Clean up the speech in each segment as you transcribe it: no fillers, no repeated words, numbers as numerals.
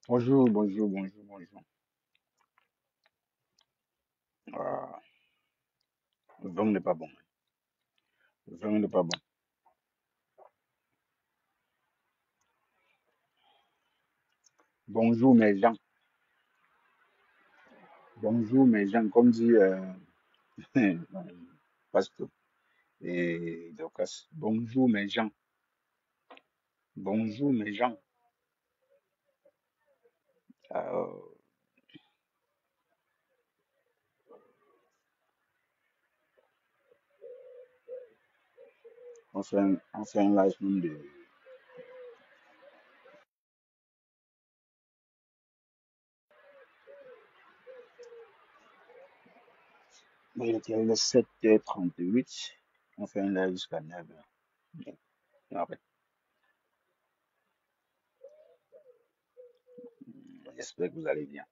Bonjour, bonjour, bonjour, bonjour. Ah, le vin n'est pas bon. Le vin n'est pas bon. Bonjour mes gens. Bonjour mes gens. Comme dit Pasteur et Dorcas. Bonjour mes gens. Bonjour mes gens. Euh, on fait un live même de. Bon, il était 7h38. On fait un live jusqu'à 9h. Après, j'espère que vous allez bien.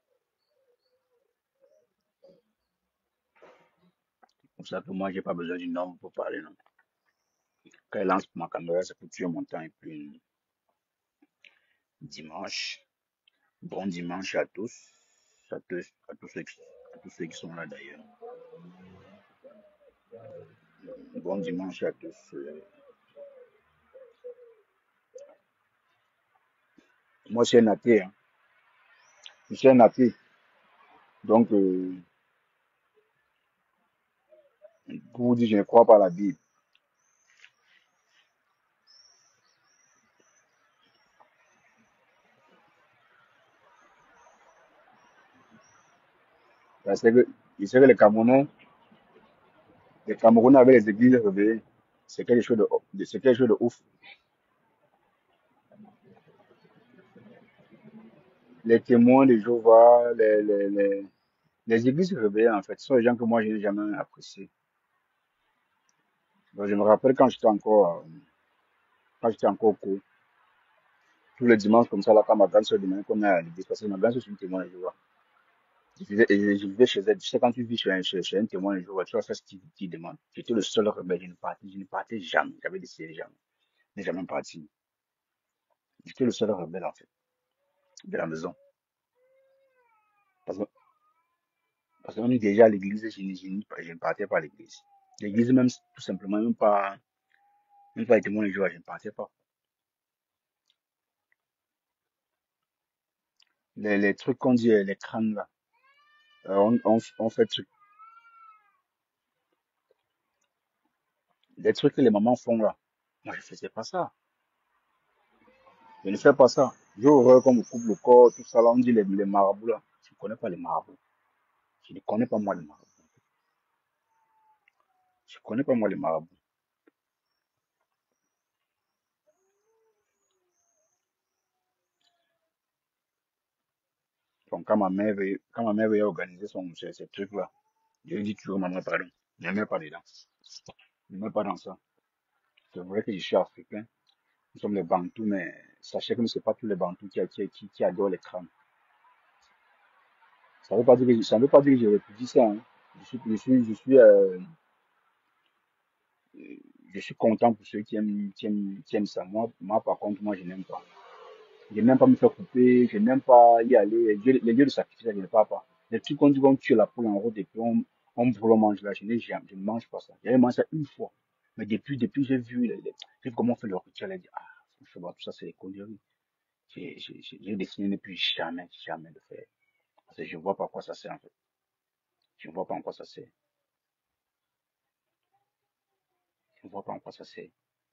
Pour ça que moi, j'ai pas besoin d'une norme pour parler, non. Quand elle lance ma caméra, c'est pour tuer mon temps et puis dimanche. Bon dimanche à tous, à tous ceux qui sont là d'ailleurs. Bon dimanche à tous. Moi, je suis un athée, hein. Je suis un athée. Donc, pour vous dire, je ne crois pas à la Bible. Parce que je sais que les Camerounais avec les églises réveillées. C'est quelque chose de ouf. Les témoins de Jéhovah, les églises réveillées, en fait, ce sont les gens que moi, je n'ai jamais appréciés. Donc, je me rappelle quand j'étais encore au cours, tous les dimanches comme ça, là, quand ma grande soeur demandait qu'on aille à l'église, parce que ma grande soeur, c'est une témoin de Jéhovah. Je vivais chez elle. Tu sais, quand tu vis chez un témoin de Jéhovah, tu vas faire ce qu'il demande. J'étais le seul rebelle. Je ne partais jamais. J'avais décidé jamais. Je n'ai jamais parti. J'étais le seul rebelle, en fait, de la maison. Parce que, parce qu'on est déjà à l'église, je ne partais pas à l'église. L'église, même, tout simplement, même pas les témoins de Jéhovah, je ne partais pas. Les trucs qu'on dit, les crânes, là, on fait les trucs que les mamans font, là. Moi, je faisais pas ça. Je ne fais pas ça. J'ai horreur qu'on me coupe le corps, tout ça, là, on dit les marabouts, là. Je ne connais pas les marabouts. Je ne connais pas, moi, les marabouts. Je connais pas, moi, les marabouts. Donc, quand ma mère veut organiser ces trucs-là, je lui dis toujours, maman, pardon. Ne mets pas dedans. Ne mets pas dans ça. C'est vrai que je suis africain. Nous sommes les Bantous, mais sachez que ce n'est pas tous les Bantous qui adorent les crânes. Ça ne veut pas dire que je répudie ça, hein. Je suis content pour ceux qui aiment ça. Moi, par contre, moi, je n'aime pas. Je n'aime pas me faire couper, je n'aime pas y aller. Les lieux de sacrifice, je ne parle pas. Les trucs qu'on dit qu'on tue la poule en route et puis on brûle, on mange là, je ne mange pas ça. J'avais mangé ça une fois. Mais depuis j'ai vu comment on fait le rituel. J'ai dit, ah, franchement, tout ça, c'est des conneries. J'ai décidé de ne plus jamais, jamais le faire. Parce que je ne vois pas à quoi ça sert, en fait. Je ne vois pas en quoi ça sert. Je ne vois pas en quoi ça sert.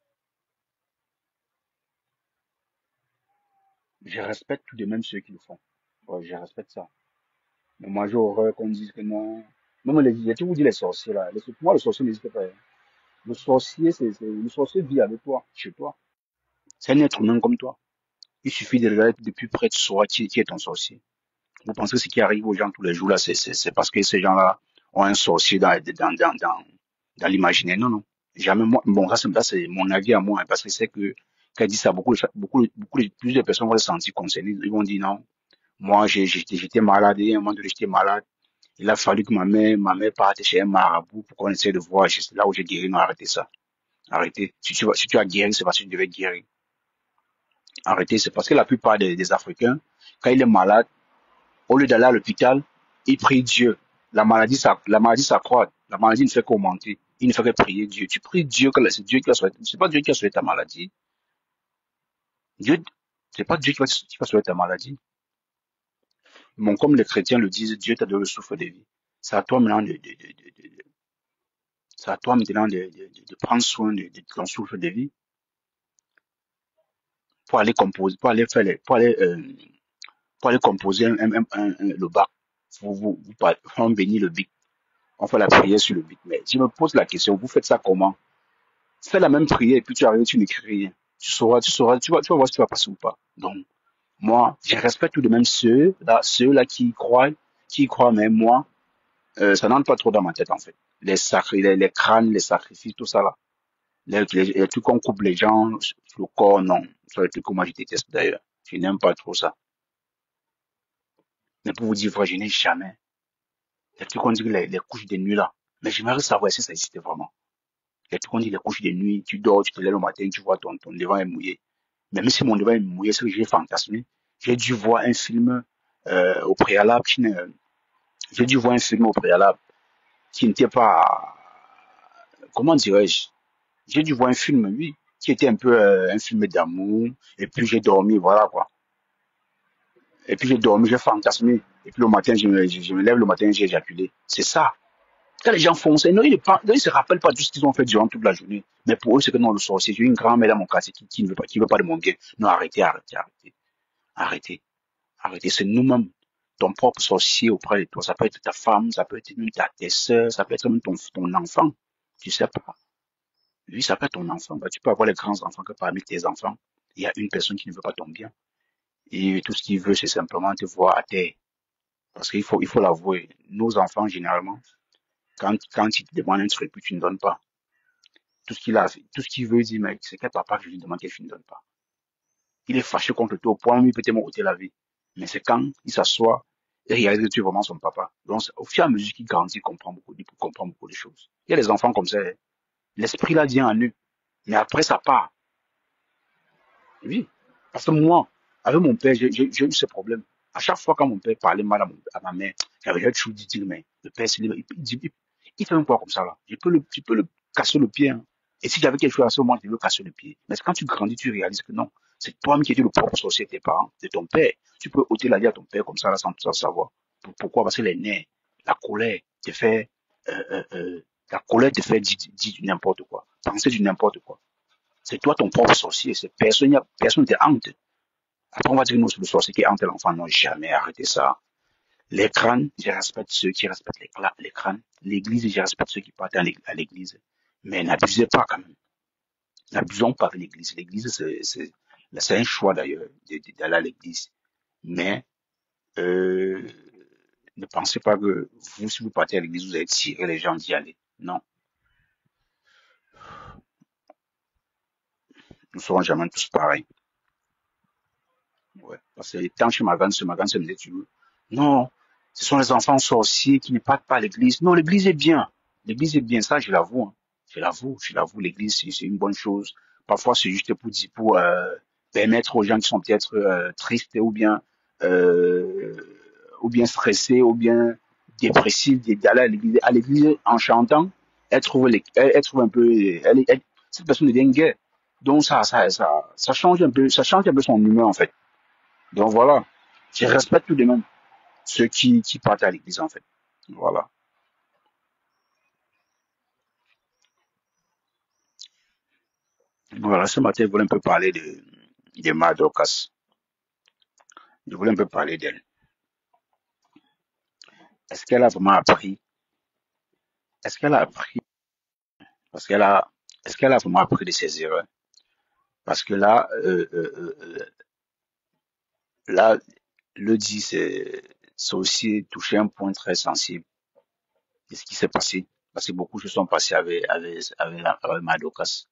Je respecte tout de même ceux qui le font. Ouais, je respecte ça. Mais moi, j'ai horreur qu'on dise que non. Même j'ai toujours dit les sorciers là. Pour moi, le sorcier n'existe pas, hein. Le sorcier vit avec toi, chez toi. C'est un être humain comme toi. Il suffit de regarder de plus près de soi qui est ton sorcier. Vous pensez que ce qui arrive aux gens tous les jours là, c'est parce que ces gens-là ont un sorcier dans l'imaginaire. Non, non. Jamais moi. Bon, ça c'est mon avis à moi, hein, parce que c'est que quand il dit ça, plusieurs personnes vont se sentir concernées. Ils vont dire non. Moi, j'étais malade et à un moment donné, j'étais malade. Il a fallu que ma mère parte chez un marabout pour qu'on essaie de voir là où j'ai guéri. Non, arrêtez ça. Arrêtez. Si tu as guéri, c'est parce que tu devais guérir. Arrêtez. C'est parce que la plupart des Africains, Quand il est malade, au lieu d'aller à l'hôpital, il prie Dieu. La maladie s'accroît. La maladie ne fait qu'augmenter. Il ne fait que prier Dieu. Tu pries Dieu que c'est Dieu qui a sauvé. C'est pas Dieu qui a sauvé ta maladie. Dieu, c'est pas Dieu qui va sauver ta maladie. Bon, comme les chrétiens le disent, Dieu t'a donné le souffle de vie. C'est à toi maintenant c'est à toi maintenant de prendre soin de ton souffle de vie pour aller composer, pour aller composer le bac. On bénit le bic. On fait la prière sur le bic. Mais je me pose la question, vous faites ça comment? Fais la même prière et puis tu arrives, tu n'écris rien. Tu vas voir si tu vas passer ou pas. Donc, moi, je respecte tout de même ceux-là qui y croient, mais moi, ça n'entre pas trop dans ma tête, en fait. Les crânes, les sacrifices, tout ça, là. Les trucs qu'on coupe les gens sur le corps, non. C'est des trucs que moi, je déteste, d'ailleurs. Je n'aime pas trop ça. Mais pour vous dire vrai, je n'ai jamais. Les trucs qu'on dit, les couches de nuit, là. Mais j'aimerais savoir si ça existait vraiment. Les trucs qu'on dit, les couches de nuit, tu dors, tu te lèves le matin, tu vois ton devant est mouillé. Même si mon devant est mouillé, c'est que j'ai fantasmé. J'ai dû voir un film, au préalable j'ai dû voir un film au préalable qui n'était pas, comment dirais-je, j'ai dû voir un film, oui, qui était un peu un film d'amour, et puis j'ai dormi, voilà quoi. Et puis j'ai dormi, j'ai fantasmé, et puis le matin, je me lève le matin, j'ai éjaculé. C'est ça. Quand les gens font ça, non, ils se rappellent pas de tout ce qu'ils ont fait durant toute la journée. Mais pour eux, c'est que non, le sorcier, j'ai une grand-mère dans mon quartier qui ne veut pas, qui veut pas de mon bien. Non, arrêtez, arrêtez, arrêtez, arrêtez, arrêtez. C'est nous-mêmes, ton propre sorcier auprès de toi. Ça peut être ta femme, ça peut être même tes soeurs, ça peut être même ton enfant. Tu sais pas. Oui, ça peut être ton enfant. Bah, tu peux avoir les grands enfants que parmi tes enfants, il y a une personne qui ne veut pas ton bien. Et tout ce qu'il veut, c'est simplement te voir à terre. Parce il faut l'avouer. Nos enfants, généralement, quand ils te demandent un truc, puis tu ne donnes pas. Tout ce qu'il veut dire, mec, c'est que papa, je lui demande que tu ne donnes pas. Il est fâché contre toi au point où il peut te ôter la vie. Mais c'est quand il s'assoit et réalise que tu es vraiment son papa. Donc, au fur et à mesure qu'il grandit, il comprend beaucoup de choses. Il y a des enfants comme ça, hein. L'esprit là vient en eux. Mais après, ça part. Oui. Parce que moi, avec mon père, j'ai eu ce problème. À chaque fois quand mon père parlait mal à ma mère, j'avais toujours dit, mais le père, il fait même quoi comme ça, là? Je peux le casser le pied, hein. Et si j'avais quelque chose à ce moment, je veux casser le pied. Mais quand tu grandis, tu réalises que non. C'est toi-même qui étais le propre sorcier de tes parents, de ton père. Tu peux ôter la vie à ton père comme ça, là, sans savoir. Pourquoi? Parce que les nerfs, la colère te fait, euh, euh, euh, la colère te fait dire du n'importe quoi. Penser du n'importe quoi. C'est toi ton propre sorcier. C'est personne, personne ne te hante. Après, on va dire que nous, c'est le sorcier qui hante l'enfant. Non, jamais arrêté ça. Les crânes, je respecte ceux qui respectent les crânes. L'église, je respecte ceux qui partent à l'église. Mais n'abusez pas quand même. N'abusons pas de l'église. L'église, c'est un choix d'ailleurs d'aller à l'église. Mais euh, ne pensez pas que vous, si vous partez à l'église, vous allez tirer les gens d'y aller. Non, nous ne serons jamais tous pareils. Ouais. Parce que tant chez ma grande, se me disait toujours, non, ce sont les enfants sorciers qui ne partent pas à l'église. Non, l'église est bien. L'église est bien, ça, je l'avoue, hein. Je l'avoue, l'église, c'est une bonne chose. Parfois, c'est juste pour permettre aux gens qui sont peut-être tristes euh, ou bien stressés, ou bien dépressifs, d'aller à l'église en chantant. Elle trouve un peu, cette personne devient gaie. Donc, ça change un peu son humeur, en fait. Donc voilà, je respecte tout de même ceux qui partent à l'église en fait. Voilà. Voilà, ce matin, je voulais un peu parler de Madocas. Je voulais un peu parler d'elle. Est-ce qu'elle a vraiment appris? Est-ce qu'elle a appris? Parce qu'elle a, est-ce qu'elle a vraiment appris de ses erreurs? Parce que là, le dit, c'est aussi touché un point très sensible de ce qui s'est passé. Parce que beaucoup de choses sont passées avec Madocas.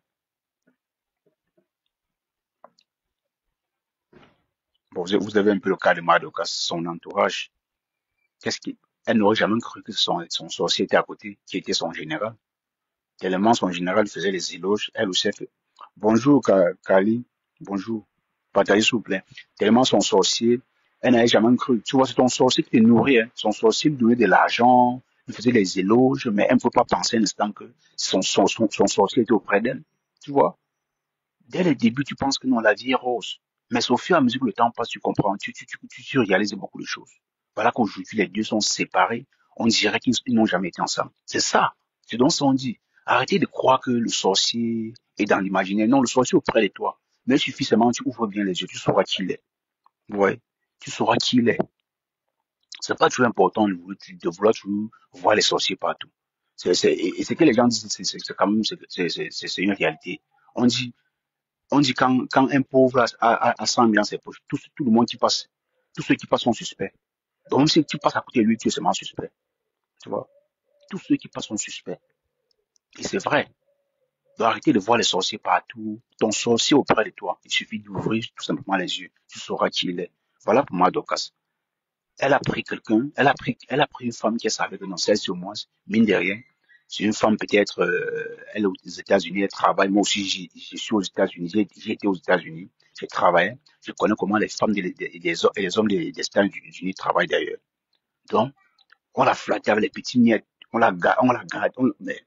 Bon, vous avez un peu le cas de Madocas, son entourage. Qu'est-ce qui, elle n'aurait jamais cru que son sorcier était à côté, qui était son général. Tellement son général faisait les éloges, elle aussi elle fait. Bonjour, Kali. Bonjour. Partagez, s'il vous plaît. Tellement son sorcier Elle n'avait jamais cru. Tu vois, c'est ton sorcier qui te nourrit. Hein. Son sorcier lui donnait de l'argent, lui faisait des éloges, mais elle ne peut pas penser un instant que son sorcier était auprès d'elle. Tu vois, dès le début, tu penses que non, la vie est rose. Mais au fur et à mesure que le temps passe, tu comprends, tu réalises beaucoup de choses. Voilà qu'aujourd'hui, les deux sont séparés. On dirait qu'ils n'ont jamais été ensemble. C'est ça. C'est donc ça on dit. Arrêtez de croire que le sorcier est dans l'imaginaire. Non, le sorcier est auprès de toi. Mais il suffit seulement, tu ouvres bien les yeux, tu sauras qui il est. Ouais. Tu sauras qui il est. C'est pas toujours important de vouloir toujours voir les sorciers partout. Et ce que les gens disent, c'est quand même, c'est une réalité. On dit, on dit quand un pauvre a 100 000 dans ses poches, tout le monde qui passe, tous ceux qui passent sont suspects. Donc même si tu passes à côté de lui, tu es seulement suspect. Tu vois? Tous ceux qui passent sont suspects. Et c'est vrai. Donc arrêtez de voir les sorciers partout. Ton sorcier auprès de toi. Il suffit d'ouvrir tout simplement les yeux. Tu sauras qui il est. Voilà pour moi, Dorcas. Elle a pris quelqu'un, elle a pris une femme qui savait que non, celle sur moi, mine de rien. C'est une femme peut-être, elle est aux États-Unis, elle travaille. Moi aussi, je suis aux États-Unis, j'ai été aux États-Unis, j'ai travaillé. Je connais comment les femmes et les hommes des États-Unis travaillent d'ailleurs. Donc, on l'a flatté avec les petits miettes, on la garde, mais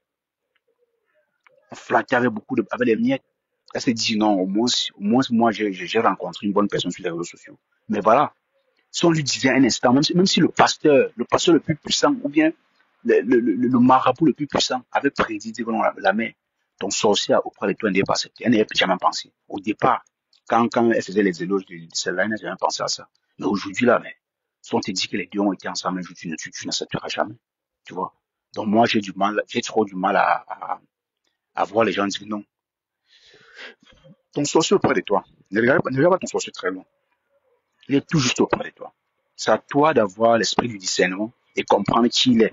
on flattait avec avec les miettes. Elle s'est dit non, au moins moi, j'ai rencontré une bonne personne sur les réseaux sociaux. Mais voilà. Si on lui disait un instant, même si le pasteur le plus puissant, ou bien le marabout le plus puissant avait prédit que non, la main, ton sorcier auprès de toi n'est pas accepté. Elle n'avait jamais pensé. Au départ, quand elle faisait les éloges de celle-là, elle n'avait jamais pensé à ça. Mais aujourd'hui, là, mais, si on te dit que les deux ont été ensemble, tu n'accepteras jamais. Tu vois. Donc moi, j'ai trop du mal à voir les gens dire non. Ton sorcier auprès de toi. Ne regarde pas ton sorcier très loin. Il est tout juste auprès de toi. C'est à toi d'avoir l'esprit du discernement et comprendre qui il est.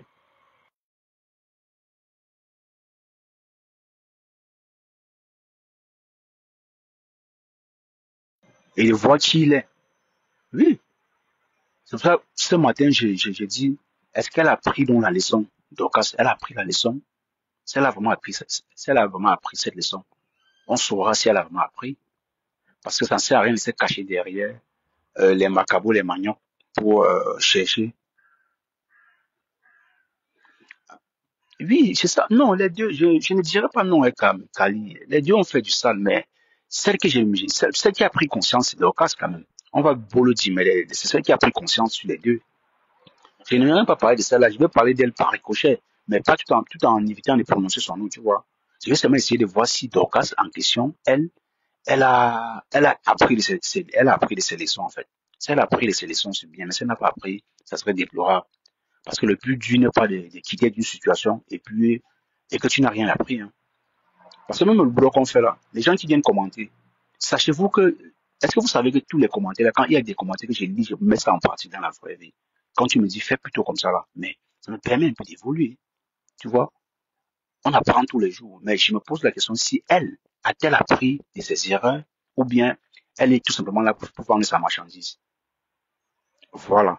Et de voir qui il est. Oui. C'est pour ça, ce matin, j'ai dit, est-ce qu'elle a pris donc la leçon? Donc, elle a pris la leçon. Si elle a vraiment appris, si elle a vraiment appris cette leçon, on saura si elle a vraiment appris. Parce que ça ne sert à rien de se cacher derrière les macabos, les manions pour chercher. Oui, c'est ça. Non, les deux, je ne dirais pas non, Kali. Les deux ont fait du sale, mais celle qui a pris conscience, c'est Dorcas quand même. On va beau le dire, mais c'est celle qui a pris conscience sur les deux. Je ne vais même pas parler de celle-là, je vais parler d'elle par ricochet, mais pas tout en évitant de prononcer son nom, tu vois. Je vais seulement essayer de voir si Dorcas en question, elle a appris elle a appris de ses leçons, en fait. Si elle a appris de ses leçons, c'est bien, mais si elle n'a pas appris, ça serait déplorable. Parce que le but du n'est pas de quitter d'une situation et que tu n'as rien appris. Hein. Parce que même le blog qu'on fait là, les gens qui viennent commenter, sachez-vous que, est-ce que vous savez que tous les commentaires, là, quand il y a des commentaires que j'ai lis, je mets ça en pratique dans la vraie vie. Quand tu me dis, fais plutôt comme ça là, mais ça me permet un peu d'évoluer, tu vois. On apprend tous les jours, mais je me pose la question si elle a-t-elle appris de ses erreurs ou bien elle est tout simplement là pour vendre sa marchandise. Voilà.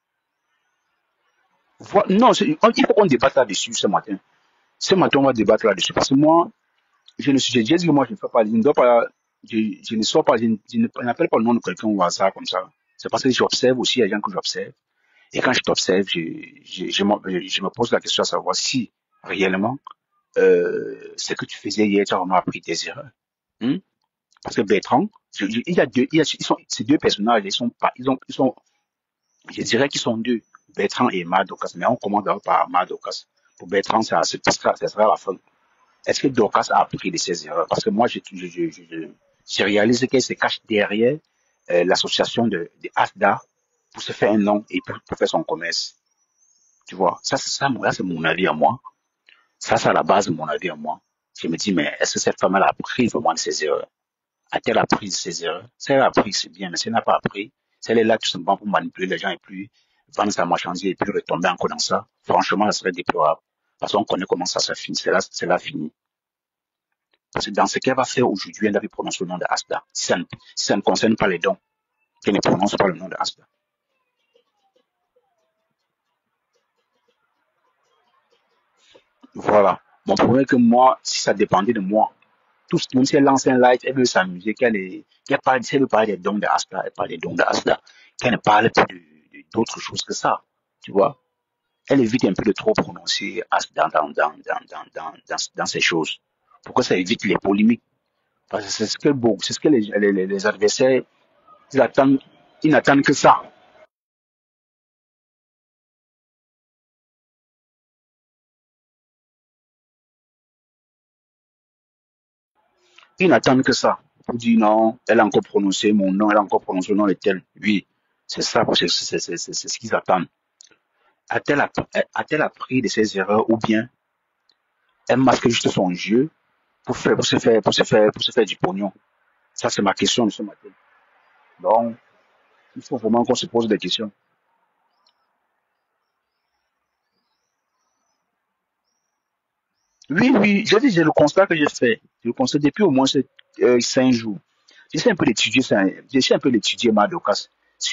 Non, il faut qu'on débatte là-dessus ce matin. Ce matin, on va débattre là-dessus parce que moi, j'ai déjà dit que moi, je ne fais pas, je ne dois pas, je ne sors pas, je n'appelle pas le nom de quelqu'un au hasard comme ça. C'est parce que j'observe aussi les gens que j'observe. Et quand je t'observe, je me pose la question à savoir si, réellement, ce que tu faisais hier, tu as vraiment appris tes erreurs. Hein? Parce que Bertrand, il y a deux, ces deux personnages, ils sont pas, ils sont, je dirais qu'ils sont deux. Bertrand et Madokas, mais on commence d'abord par Madokas. Pour Bertrand, ça sera la fin. Est-ce que Dorcas a appris de ses erreurs? Parce que moi, j'ai réalisé qu'elle se cache derrière l'association de Asda pour se faire un nom et pour faire son commerce. Tu vois, ça, c'est mon avis à moi. Ça, c'est à la base de mon avis à moi. Je me dis, mais est-ce que cette femme, elle a appris vraiment de ses erreurs? A-t-elle appris de ses erreurs? Si elle a appris, c'est bien, mais si elle n'a pas appris, si elle est là tout simplement pour manipuler les gens et puis vendre sa marchandise et puis retomber encore dans ça, franchement, ça serait déplorable. Parce qu'on connaît comment ça se finit. C'est là fini. Parce que dans ce qu'elle va faire aujourd'hui, elle avait prononcé le nom de Asda. Si ça ne concerne pas les dons, qu'elle ne prononce pas le nom de Asda. Voilà. Mon problème est que moi, si ça dépendait de moi, même si elle lance un live, elle veut s'amuser, qu'elle parle, si elle veut parler des dons de Asda, elle parle des dons de Asda. qu'elle ne parle plus d'autre chose que ça, tu vois. Elle évite un peu de trop prononcer dans ces choses, pour que ça évite les polémiques. Parce que c'est ce que les adversaires, ils attendent, ils n'attendent que ça. Ils n'attendent que ça. Pour dire non, elle a encore prononcé mon nom, elle a encore prononcé le nom de tel. Oui, c'est ça, parce que c'est ce qu'ils attendent. A-t-elle appris de ses erreurs ou bien elle masque juste son jeu pour se faire du pognon? Ça, c'est ma question de ce matin. Donc, il faut vraiment qu'on se pose des questions. Oui, oui, je dis, j'ai le constat que j'ai fait. Je le constate depuis au moins 5 jours. J'essaie un peu d'étudier ça, j'essaie un peu d'étudier Madokas.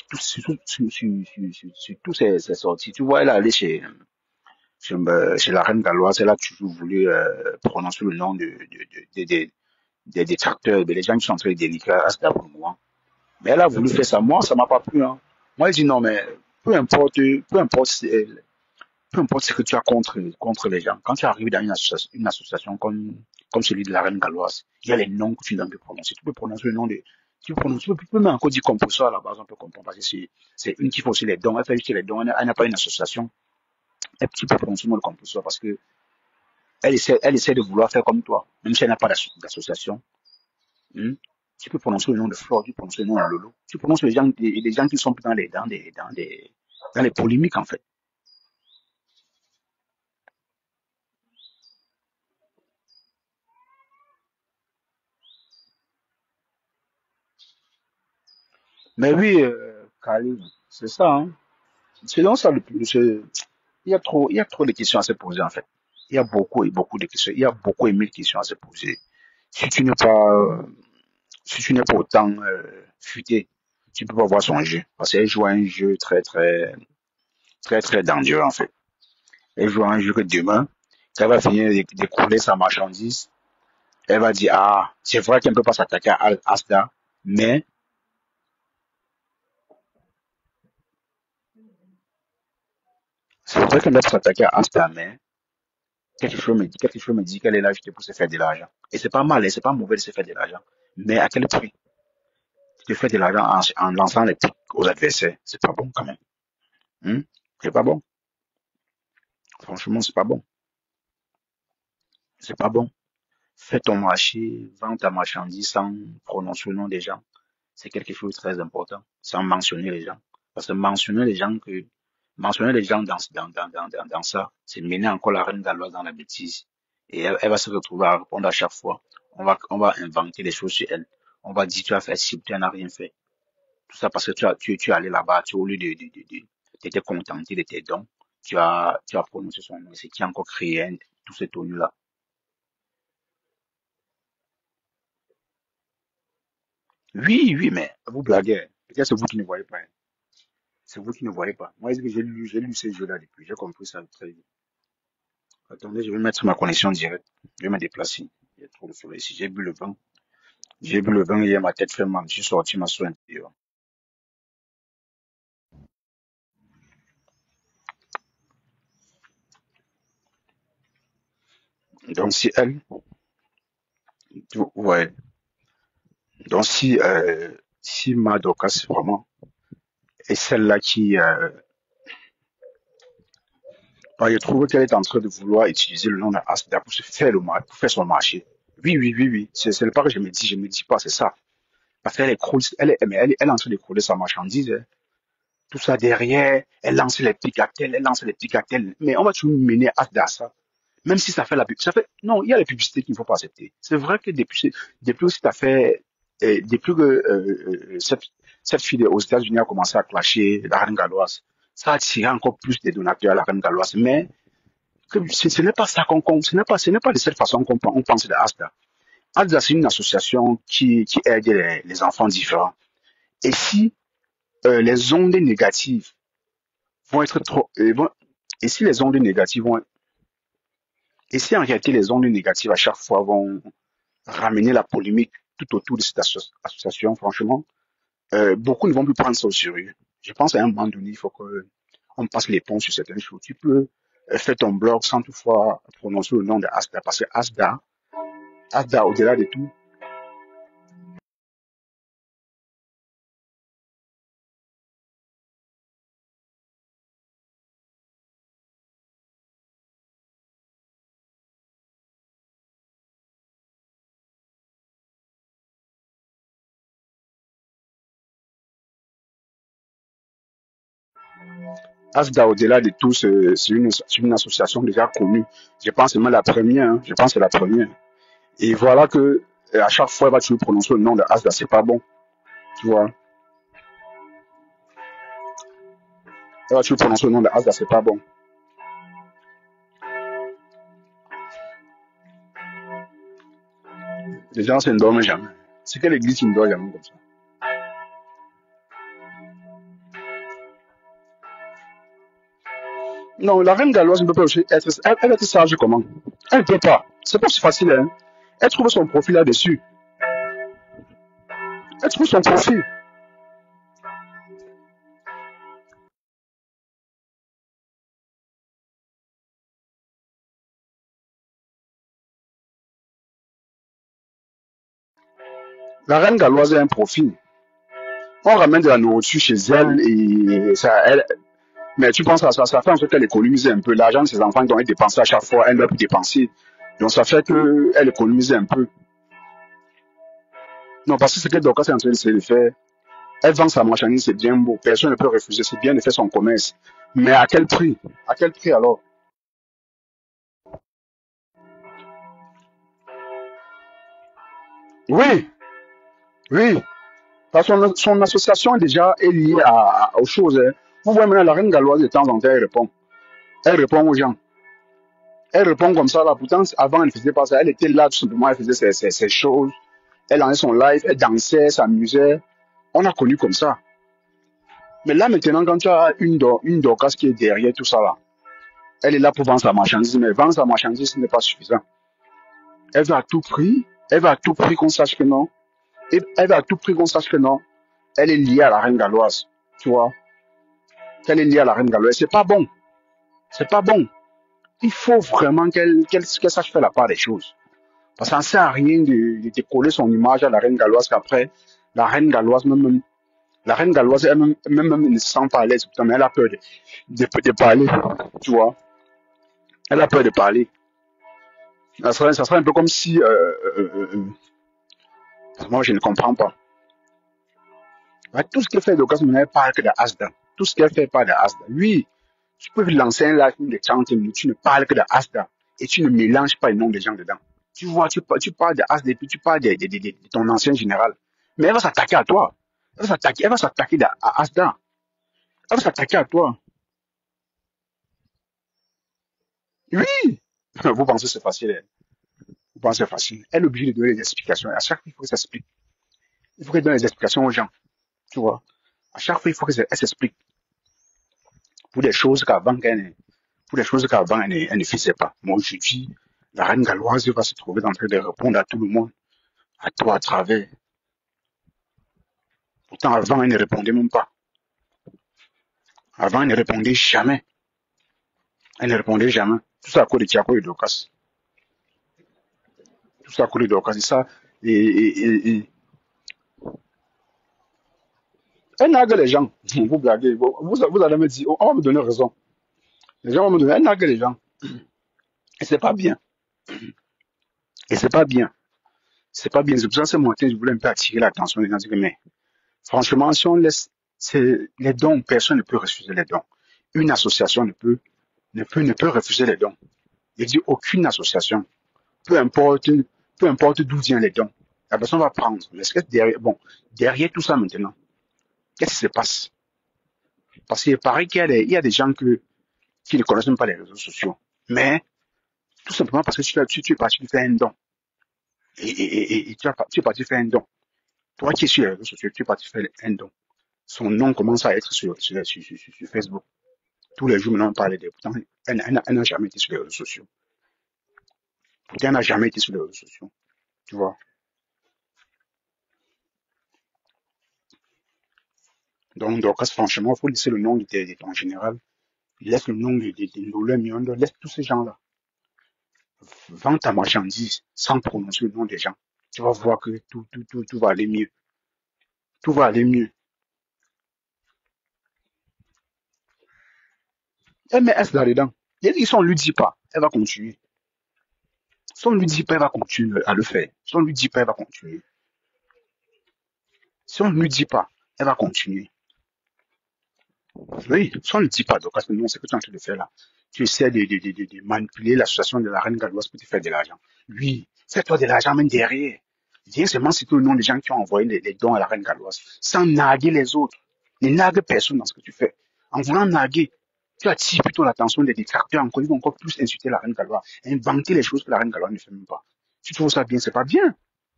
Sur tous ces sorties. Tu vois, elle est allée chez la reine galloise, elle a toujours voulu prononcer le nom des détracteurs, des gens qui sont très délicats à ce moment. Mais elle a voulu faire ça. Moi, ça m'a pas plu. Hein. Moi, je dis non, mais peu importe, peu importe, peu importe ce que tu as contre les gens. Quand tu arrives dans une association comme celui de la reine galloise, il y a les noms que tu dois prononcer. Tu peux prononcer le nom de, tu peux même encore dire composeur à la base, on peut comprendre parce que c'est une qui fait aussi les dons. Elle fait aussi les dons. Elle n'a pas une association. Tu peux prononcer le nom de composeur parce que elle essaie de vouloir faire comme toi, même si elle n'a pas d'association. Hmm. Tu peux prononcer le nom de Flore, tu peux prononcer le nom de Lolo. Tu prononces les gens qui sont dans les polémiques, en fait. Mais oui, Khalil, c'est ça, hein. C'est donc ça il y a trop de questions à se poser, en fait. Il y a beaucoup et beaucoup de questions. Il y a beaucoup et mille questions à se poser. Si tu n'es pas, euh, si tu n'es pas autant futé, tu peux pas voir son jeu. Parce qu'elle joue à un jeu très dangereux, en fait. Elle joue à un jeu que demain, quand elle va finir d'écouler sa marchandise, elle va dire, ah, c'est vrai qu'elle ne peut pas s'attaquer à Asta, mais c'est vrai qu'elle ne peut pas s'attaquer à Asta, mais quelque chose me dit qu'elle est là juste pour se faire de l'argent. Et c'est pas mal, et c'est pas mauvais de se faire de l'argent. Mais à quel prix? Tu te fais de l'argent en lançant les pics aux adversaires. C'est pas bon quand même. Hmm? C'est pas bon. Franchement, c'est pas bon. C'est pas bon. Fais ton marché, vends ta marchandise sans prononcer le nom des gens. C'est quelque chose de très important, sans mentionner les gens. Parce que mentionner les gens dans ça, c'est mener encore la reine galloise dans la bêtise. Et elle va se retrouver à répondre à chaque fois. On va inventer des choses sur elle. On va dire, tu as fait ci, tu n'as rien fait. Tout ça parce que tu es allé là-bas, tu, au lieu de te contenter de tes dons, tu as prononcé son nom. C'est qui a encore créé tout ce tonneau-là. Oui, oui, mais vous blaguez. Peut-être c'est vous qui ne voyez pas. Hein. C'est vous qui ne voyez pas. Moi, est-ce que j'ai lu ces jeux-là depuis. J'ai compris ça très vite. Attendez, je vais mettre ma connexion directe. Je vais me déplacer. Il y a trop de soleil ici. J'ai bu le vin. J'ai bu le vin et ma tête fait mal. J'ai sorti ma soin intérieure. Donc, si elle, ouais. Donc, si Madoka, c'est vraiment, est celle-là qui, bah, je trouve qu'elle est en train de vouloir utiliser le nom de Asda pour se faire pour faire son marché. Oui, oui, oui, oui. C'est le pas que je me dis pas, c'est ça. Parce qu'elle écroule, elle est en train d'écrouler sa marchandise. Hein. Tout ça derrière, elle lance les picatelles, elle lance les picatelles. Mais on va toujours mener Asda à ça. Même si ça fait la pub, ça fait, non, il y a les publicités qu'il ne faut pas accepter. C'est vrai que depuis aussi t'as fait, depuis que, cette fille aux États-Unis a commencé à clasher la reine galloise, ça a attiré encore plus de donateurs à la reine galloise. Mais, ce n'est pas ça ce n'est pas de cette façon on pense de Asda. Asda, c'est une association qui aide les enfants différents. Et si les ondes négatives vont être trop, et si les ondes négatives vont, et si en réalité les ondes négatives à chaque fois vont ramener la polémique tout autour de cette association, franchement, beaucoup ne vont plus prendre ça au sérieux. Je pense qu'à un moment donné, il faut que on passe les ponts sur certaines choses. Tu peux faire ton blog sans toutefois prononcer le nom de Asda, parce que Asda, au-delà de tout, Asda, au-delà de tout, c'est une association déjà connue. Je pense que c'est même la première, hein. Je pense que c'est la première. Et voilà que à chaque fois, elle va toujours prononcer le nom de Asda, c'est pas bon, tu vois. Elle va toujours prononcer le nom de Asda, c'est pas bon. Les gens, ça ne dorment jamais. C'est que l'église qui ne dort jamais comme ça. Non, la reine galloise ne peut pas aussi être, elle est sage comment? Elle ne peut pas. C'est pas si facile, hein. Elle trouve son profil là-dessus. Elle trouve son profil. La reine galloise a un profil. On ramène de la nourriture chez elle et ça, mais tu penses à ça, ça fait en sorte qu'elle économise un peu. L'argent de ses enfants doivent être dépensé à chaque fois, elle doit plus dépenser. Donc ça fait qu'elle économise un peu. Non, parce que ce que Dorcas est en train de faire, elle vend sa marchandise, c'est bien beau. Personne ne peut refuser, c'est bien de faire son commerce. Mais à quel prix? À quel prix alors? Oui, oui. Parce que son association déjà est liée aux choses, hein. Vous voyez maintenant la reine galloise de temps en temps, elle répond. Elle répond aux gens. Elle répond comme ça là. Pourtant, avant, elle ne faisait pas ça. Elle était là tout simplement, elle faisait ses choses. Elle lançait son live, elle dansait, s'amusait. On a connu comme ça. Mais là maintenant, quand tu as une Dorcas qui est derrière tout ça là, elle est là pour vendre sa marchandise, mais vendre sa marchandise ce n'est pas suffisant. Elle veut à tout prix, elle veut à tout prix qu'on sache que non. Et elle veut à tout prix qu'on sache que non. Elle est liée à la reine galloise. Tu vois, qu'elle est liée à la reine galloise. C'est pas bon. C'est pas bon. Il faut vraiment qu'elle sache faire la part des choses. Parce que ça ne sert à rien de coller son image à la reine galloise qu'après, la reine galloise, la reine galloise, elle ne se sent pas à l'aise. Mais elle a peur de parler. Tu vois, elle a peur de parler. Ça serait un peu comme si, moi je ne comprends pas. Ouais, tout ce qu'elle fait d'occasion, elle parle que de Asda. Tout ce qu'elle fait parle de Asda. Oui, tu peux lancer un live de 30 minutes, tu ne parles que de Asda. Et tu ne mélanges pas les noms des gens dedans. Tu vois, tu parles de Asda et puis tu parles de ton ancien général. Mais elle va s'attaquer à toi. Elle va s'attaquer à Asda. Elle va s'attaquer à toi. Oui! Vous pensez que c'est facile, hein? Vous pensez que c'est facile. Elle est obligée de donner des explications. À chaque fois, il faut qu'elle s'explique. Il faut qu'elle donne des explications aux gens. Tu vois. À chaque fois, il faut qu'elle s'explique. Pour des choses qu'avant, elle ne faisait pas. Moi, je dis, la reine galloise va se trouver en train de répondre à tout le monde, à toi, à travers. Pourtant, avant, elle ne répondait même pas. Avant, elle ne répondait jamais. Elle ne répondait jamais. Tout ça à cause de Tiago et Dorcas. Tout ça à cause de Dorcas. C'est ça. Elle nargue les gens. Vous blaguez. Vous allez me dire, on va me donner raison. Les gens vont me donner, elle nargue les gens. Et c'est pas bien. Et c'est pas bien. C'est pas bien. C'est pour ça que ce matin, je voulais un peu attirer l'attention des gens. Mais franchement, si on laisse les dons, personne ne peut refuser les dons. Une association ne peut refuser les dons. Je dis aucune association, peu importe, peu importe d'où viennent les dons. La personne va prendre. Mais ce que derrière tout ça maintenant, qu'est-ce qui se passe? Parce qu'il paraît qu'il y a des gens qui ne connaissent même pas les réseaux sociaux. Mais tout simplement parce que tu es parti faire un don. Et tu es parti faire un don. Toi qui es sur les réseaux sociaux, tu es parti faire un don. Son nom commence à être sur Facebook. Tous les jours, maintenant, on parle d'elle. Pourtant, elle n'a jamais été sur les réseaux sociaux. Pourtant, elle n'a jamais été sur les réseaux sociaux. Tu vois. Donc, franchement, il faut laisser le nom en général. Laisse le nom de Ndolo Miondo, laisse tous ces gens-là. Vends ta marchandise sans prononcer le nom des gens. Tu vas voir que tout va aller mieux. Tout va aller mieux. Elle met S là-dedans. Et si on lui dit pas, elle va continuer. Si on lui dit pas, elle va continuer à le faire. Si on lui dit pas, elle va continuer. Si on ne lui dit pas, elle va continuer. Oui, si on ne dit pas, donc, parce que non, c'est ce que tu es en train de faire là. Tu essaies de manipuler l'association de la reine galloise pour te faire de l'argent. Oui, fais-toi de l'argent même derrière. Viens seulement citer le nom des gens qui ont envoyé les dons à la reine galloise, sans narguer les autres. Ne nargue personne dans ce que tu fais. En voulant narguer, tu attires plutôt l'attention des détracteurs, encore, ils vont encore plus insulter la reine galloise, inventer les choses que la reine galloise ne fait même pas. Tu trouves ça bien, c'est pas bien.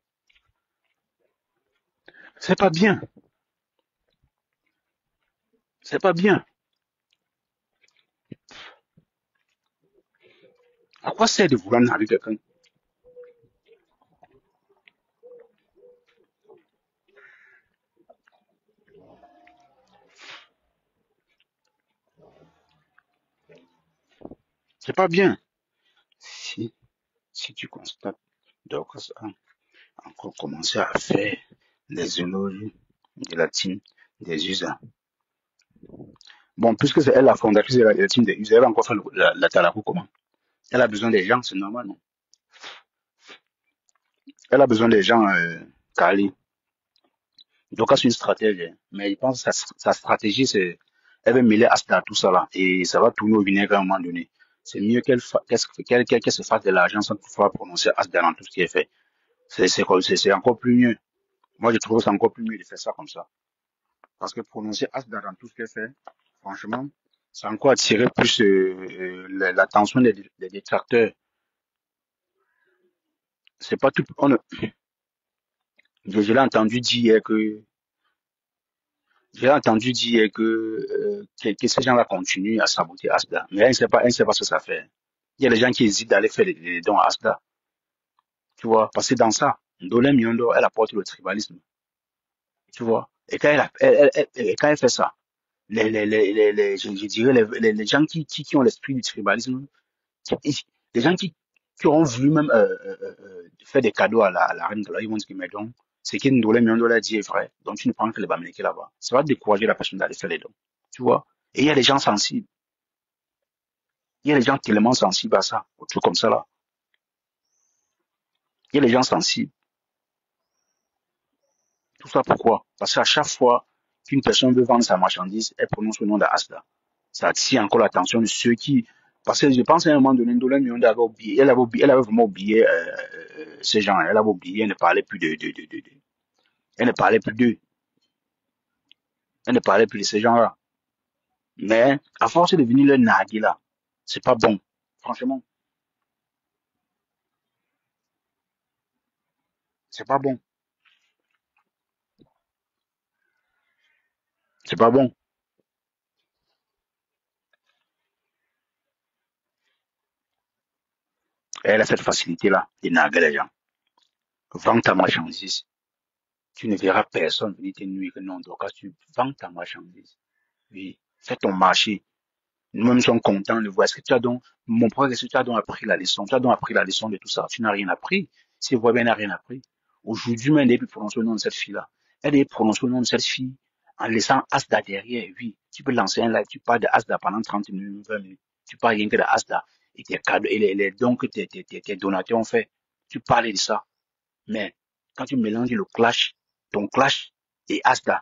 C'est pas bien. C'est pas bien. À quoi sert de vouloir narguer quelqu'un? C'est pas bien. Si, si tu constates, donc, ça a encore commencé à faire des éloges de la team des users. Bon, puisque c'est elle la fondatrice de la team des users, elle va encore faire la Talakou comment? Elle a besoin des gens, c'est normal, non? Elle a besoin des gens calés. Donc, c'est une stratégie, hein. Mais je pense que sa stratégie, c'est, elle veut mêler Asta à tout ça là, et ça va tourner au vinaigre à un moment donné. C'est mieux qu'elle se fasse de l'argent sans toutefois prononcer Asta dans tout ce qui est fait. C'est encore plus mieux. Moi, je trouve que c'est encore plus mieux de faire ça comme ça. Parce que prononcer Asda dans tout ce qu'elle fait, franchement, ça a encore attiré plus l'attention des détracteurs. C'est pas tout. Je l'ai entendu dire que j'ai entendu dire que ces gens-là continuent à saboter Asda. Mais elle ne sait pas ce que ça fait. Il y a des gens qui hésitent d'aller faire des dons à Asda. Tu vois, parce que dans ça, Ndolé Miondo, elle apporte le tribalisme. Tu vois. Et quand quand elle fait ça, je dirais les gens qui ont l'esprit du tribalisme, les gens qui auront voulu même faire des cadeaux à la reine de la ils vont dire que mais donc, c'est qu'une dollar, mais un dollar dit est vrai. Donc tu ne prends que les Bamileke là-bas. Ça va décourager la personne d'aller faire les dons. Tu vois? Et il y a des gens sensibles. Il y a des gens tellement sensibles à ça. Au truc comme ça là. Il y a des gens sensibles. Tout ça pourquoi? Parce qu'à chaque fois qu'une personne veut vendre sa marchandise, elle prononce le nom d'Asda. Ça attire encore l'attention de ceux qui, parce que je pense à un moment donné, Ndola Mionda avait oublié, elle avait vraiment oublié ces gens, elle avait oublié, elle ne parlait plus elle ne parlait plus d'eux, elle ne parlait plus de ces gens-là. Mais à force de venir le narguer là, c'est pas bon. Franchement, c'est pas bon. C'est pas bon. Elle a cette facilité-là de narguer les gens. Vends ta marchandise. Tu ne verras personne venir te nuire que non. Donc, quand tu vends ta marchandise, oui, fais ton marché. Nous-mêmes sommes contents de voir. Est-ce que tu as donc, mon frère, est-ce que tu as donc appris la leçon? Tu as donc appris la leçon de tout ça. Tu n'as rien appris. Si vous voyez, elle n'a rien appris. Aujourd'hui, même, elle depuis prononcer le nom de cette fille-là. Elle est prononcé le nom de cette fille en laissant Asda derrière. Oui, tu peux lancer un live, tu parles de Asda pendant 30 minutes, 20 minutes. Tu parles rien que de Asda et tes cadeaux et les dons que tes donateurs ont fait. Tu parles de ça. Mais quand tu mélanges le clash, ton clash et Asda,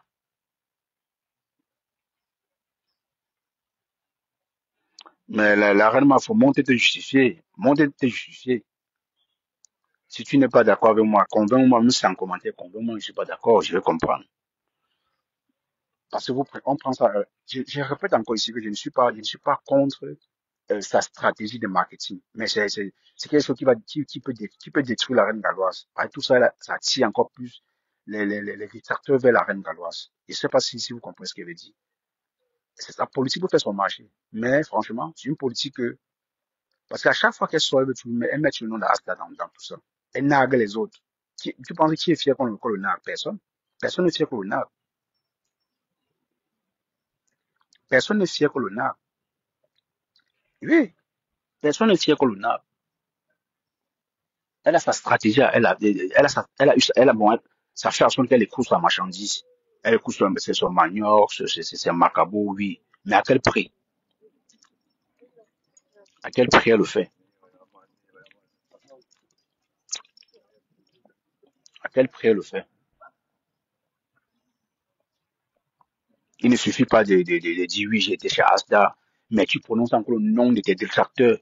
mais la reine m'a faut monter te justifier. Monter te justifier. Si tu n'es pas d'accord avec moi, convainc-moi, même sans commentaire, convainc-moi, je ne suis pas d'accord, je vais comprendre. Parce que on prend ça, je répète encore ici que je ne suis pas contre sa stratégie de marketing, mais c'est quelque chose qui peut détruire la reine galloise. Par tout ça, là, ça attire encore plus les détracteurs vers la reine galloise. Je ne sais pas si vous comprenez ce qu'elle veut dire. C'est sa politique pour faire son marché. Mais franchement, c'est une politique que, parce qu'à chaque fois qu'elle sort, elle met le nom d'Asta dans tout ça. Elle nargue les autres. Tu penses qui est fier qu'on le nargue? Personne. Personne n'est fier qu'on le nargue. Personne n'est fier que le nab. Oui, personne n'est fier que le nab. Elle a sa stratégie, ça fait en sorte qu'elle écoute sa marchandise. Elle écoute son manioc, ses macabou, oui. Mais à quel prix? À quel prix elle le fait? À quel prix elle le fait? Il ne suffit pas de dire oui, j'ai été chez Asda, mais tu prononces encore le nom de tes détracteurs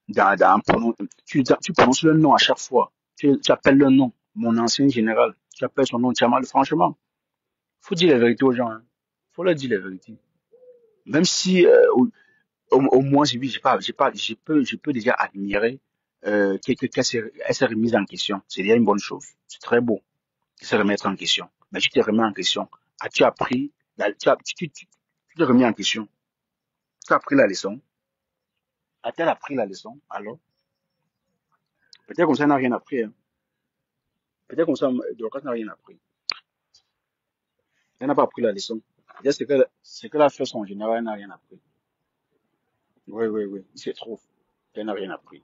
tu prononces le nom à chaque fois. Tu appelles le nom. Mon ancien général, tu appelles son nom Tchamal. Franchement, faut dire la vérité aux gens. Hein. Faut leur dire la vérité. Même si au moins je peux déjà admirer qu'elle s'est remise en question. C'est déjà une bonne chose. C'est très beau de se remettre en question. Mais tu te remets en question. As-tu appris tu te remets en question. Tu as appris la leçon. A-t-elle appris la leçon? Alors, peut-être qu'on ça n'a rien appris. Hein. Peut-être qu'on ça, Dorcas n'a rien appris. Elle n'a pas appris la leçon. Peut-être ce qu'elle a fait son général, elle n'a rien appris. Oui, oui, oui. Il se trouve qu'elle n'a rien appris.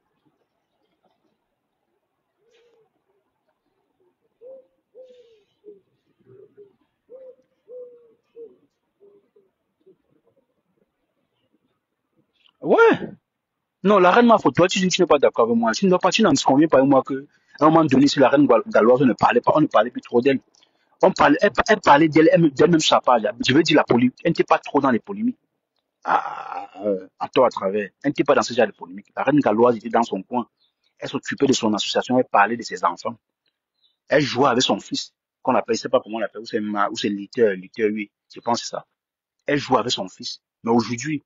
Ouais. Non, la reine m'a fait toi, tu dis que tu n'es pas d'accord avec moi. Tu n'en conviens pas avec moi que, à un moment donné, si la reine galloise, on ne parlait plus trop d'elle. Elle parlait d'elle-même sur sa page. Je veux dire la polémique. Elle n'était pas trop dans les polémiques. À tort à travers. Elle n'était pas dans ce genre de polémique. La reine galloise était dans son coin. Elle s'occupait de son association. Elle parlait de ses enfants. Elle jouait avec son fils, qu'on appelle, je sais pas comment on l'appelle, ou c'est Luther, oui. Je pense que c'est ça. Elle joue avec son fils. Mais aujourd'hui,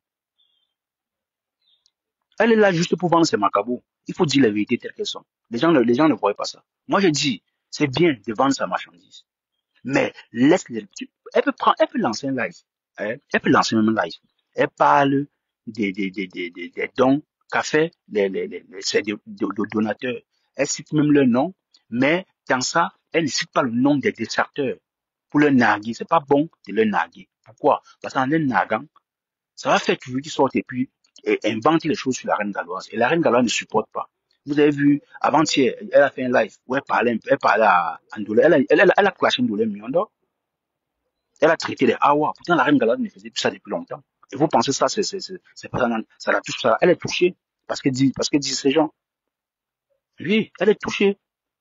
elle est là juste pour vendre ses macabous. Il faut dire la vérité telle qu'elles sont. Les gens ne voient pas ça. Moi, je dis, c'est bien de vendre sa marchandise. Mais elle peut lancer un live. Hein. Elle peut lancer même un live. Elle parle des dons qu'a fait des donateurs. Elle cite même leur nom. Mais dans ça, elle ne cite pas le nom des détracteurs. Pour le narguer, c'est pas bon de le narguer. Pourquoi? Parce qu'en le narguant, ça va faire toujours qu'ils sortent et puis inventer les choses sur la reine galloise. Et la reine galloise ne supporte pas. Vous avez vu, avant-hier, elle a fait un live où elle parlait à Andoulé. Elle a clashé Andoulé Miondo. Elle a traité les Awa. Pourtant, la reine galloise ne faisait plus ça depuis longtemps. Et vous pensez ça, c'est pas ça la touche, ça, elle est touchée. Parce qu'elle dit ces gens. Oui, elle est touchée.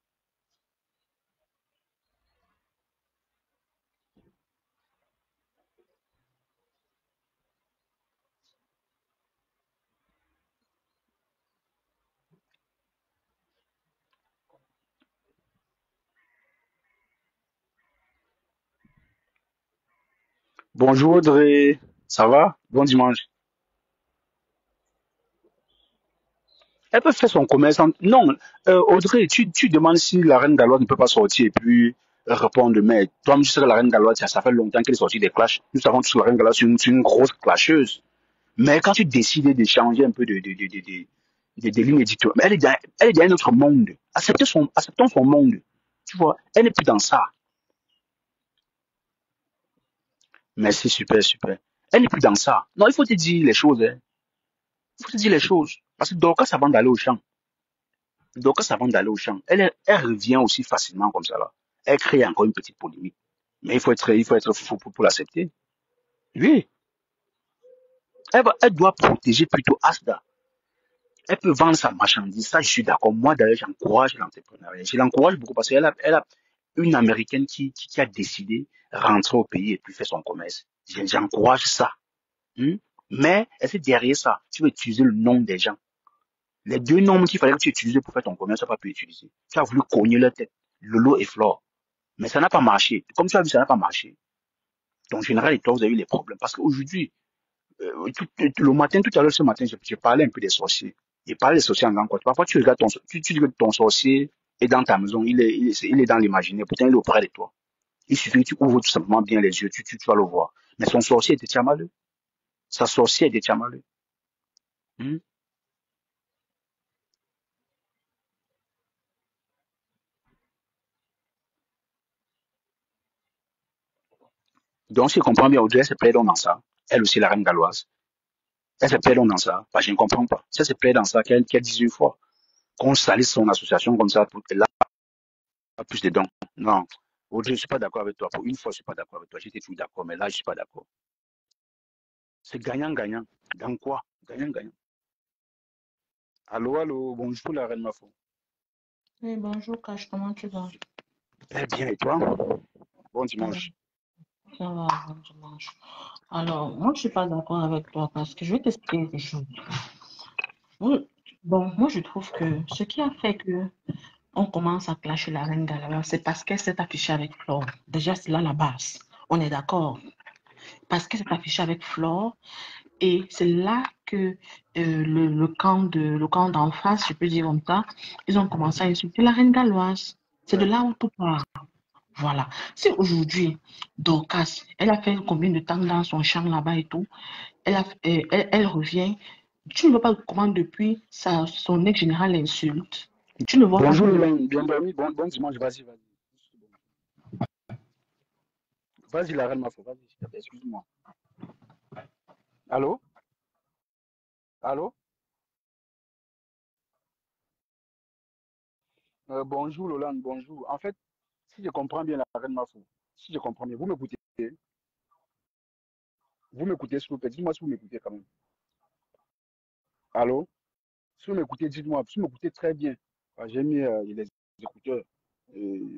Bonjour Audrey. Ça va? Bon dimanche. Elle peut faire son commerce. Non, Audrey, tu demandes si la reine galloise ne peut pas sortir et puis répondre. Mais toi-même, tu sais que la reine galloise, ça fait longtemps qu'elle est sortie des clashs. Nous savons tous que la reine galloise, c'est une grosse clasheuse. Mais quand tu décides d'échanger un peu de lignes éditoriales, mais elle est dans un autre monde. Acceptons son monde. Tu vois, elle n'est plus dans ça. Merci, super, super. Elle n'est plus dans ça. Non, il faut te dire les choses. Hein. Il faut te dire les choses. Parce que Dorcas, avant d'aller au champ, elle revient aussi facilement comme ça là. Elle crée encore une petite polémique. Mais il faut être fou pour l'accepter. Oui, elle doit protéger plutôt Asda. Elle peut vendre sa marchandise, ça je suis d'accord. Moi d'ailleurs, j'encourage l'entrepreneuriat. Je l'encourage beaucoup parce elle a une Américaine qui a décidé de rentrer au pays et puis faire son commerce. J'encourage ça. Hmm? Mais est-ce que derrière ça, tu veux utiliser le nom des gens? Les deux noms qu'il fallait que tu utilises pour faire ton commerce, tu n'as pas pu utiliser. Tu as voulu cogner leur tête, Lolo et Flore. Mais ça n'a pas marché. Comme tu as vu, ça n'a pas marché. Donc, général et toi, vous avez eu les problèmes. Parce qu'aujourd'hui, le matin, tout à l'heure, ce matin, je parlais un peu des sorciers. Je parlais des sorciers en grand quoi. Parfois, tu regardes tu dis que ton sorcier est dans ta maison, il est dans l'imaginaire, pourtant il est auprès de toi. Il suffit que tu ouvres tout simplement bien les yeux, tu vas le voir. Mais son sorcier était Tchamaleu. Sa sorcière était Tchamaleu. Hmm? Donc, si je comprends bien, Audrey se plaît donc dans ça. Elle aussi, la reine galloise. Elle se plaît donc dans ça. Bah, je ne comprends pas. Ça se plaît dans ça qu'elle dise une fois. Qu'on salisse son association comme ça pour qu'elle a plus de dons. Non. Audrey, je ne suis pas d'accord avec toi. Pour une fois, je ne suis pas d'accord avec toi. J'étais toujours d'accord, mais là, je ne suis pas d'accord. C'est gagnant-gagnant. Dans quoi? Gagnant-gagnant. Allô, allô, bonjour la reine Mafo. Oui, bonjour, Cash, comment tu vas? Eh bien, et toi? Bon Ça va, dimanche. ça va, bon dimanche. Alors, moi, je suis pas d'accord avec toi parce que je vais t'expliquer quelque chose. Moi- Bon, moi, je trouve que ce qui a fait que on commence à clasher la reine Galawa, c'est parce qu'elle s'est affichée avec Flore. Déjà, c'est là la base. On est d'accord. Parce qu'elle s'est affichée avec Flore et c'est là que le camp d'en face, je peux dire comme ça, ils ont commencé à insulter la reine galloise. C'est de Ouais. là où tout part. Voilà. Si aujourd'hui, Dorcas, elle a fait combien de temps dans son champ là-bas et tout, elle revient, tu ne vois pas comment depuis son ex-général l'insulte. Tu ne vois pas Bonjour, que bienvenue, bon dimanche, vas-y, vas-y. Vas-y, la reine Mafo, vas-y, s'il te plaît, excuse-moi. Allô? Allô? Bonjour, Lolande, bonjour. En fait, si je comprends bien la reine Mafo, si je comprends bien, vous m'écoutez, s'il vous plaît, dites-moi si vous m'écoutez quand même. Allô? Si vous m'écoutez, dites-moi, si vous m'écoutez très bien. Ah, j'ai mis les écouteurs. Euh,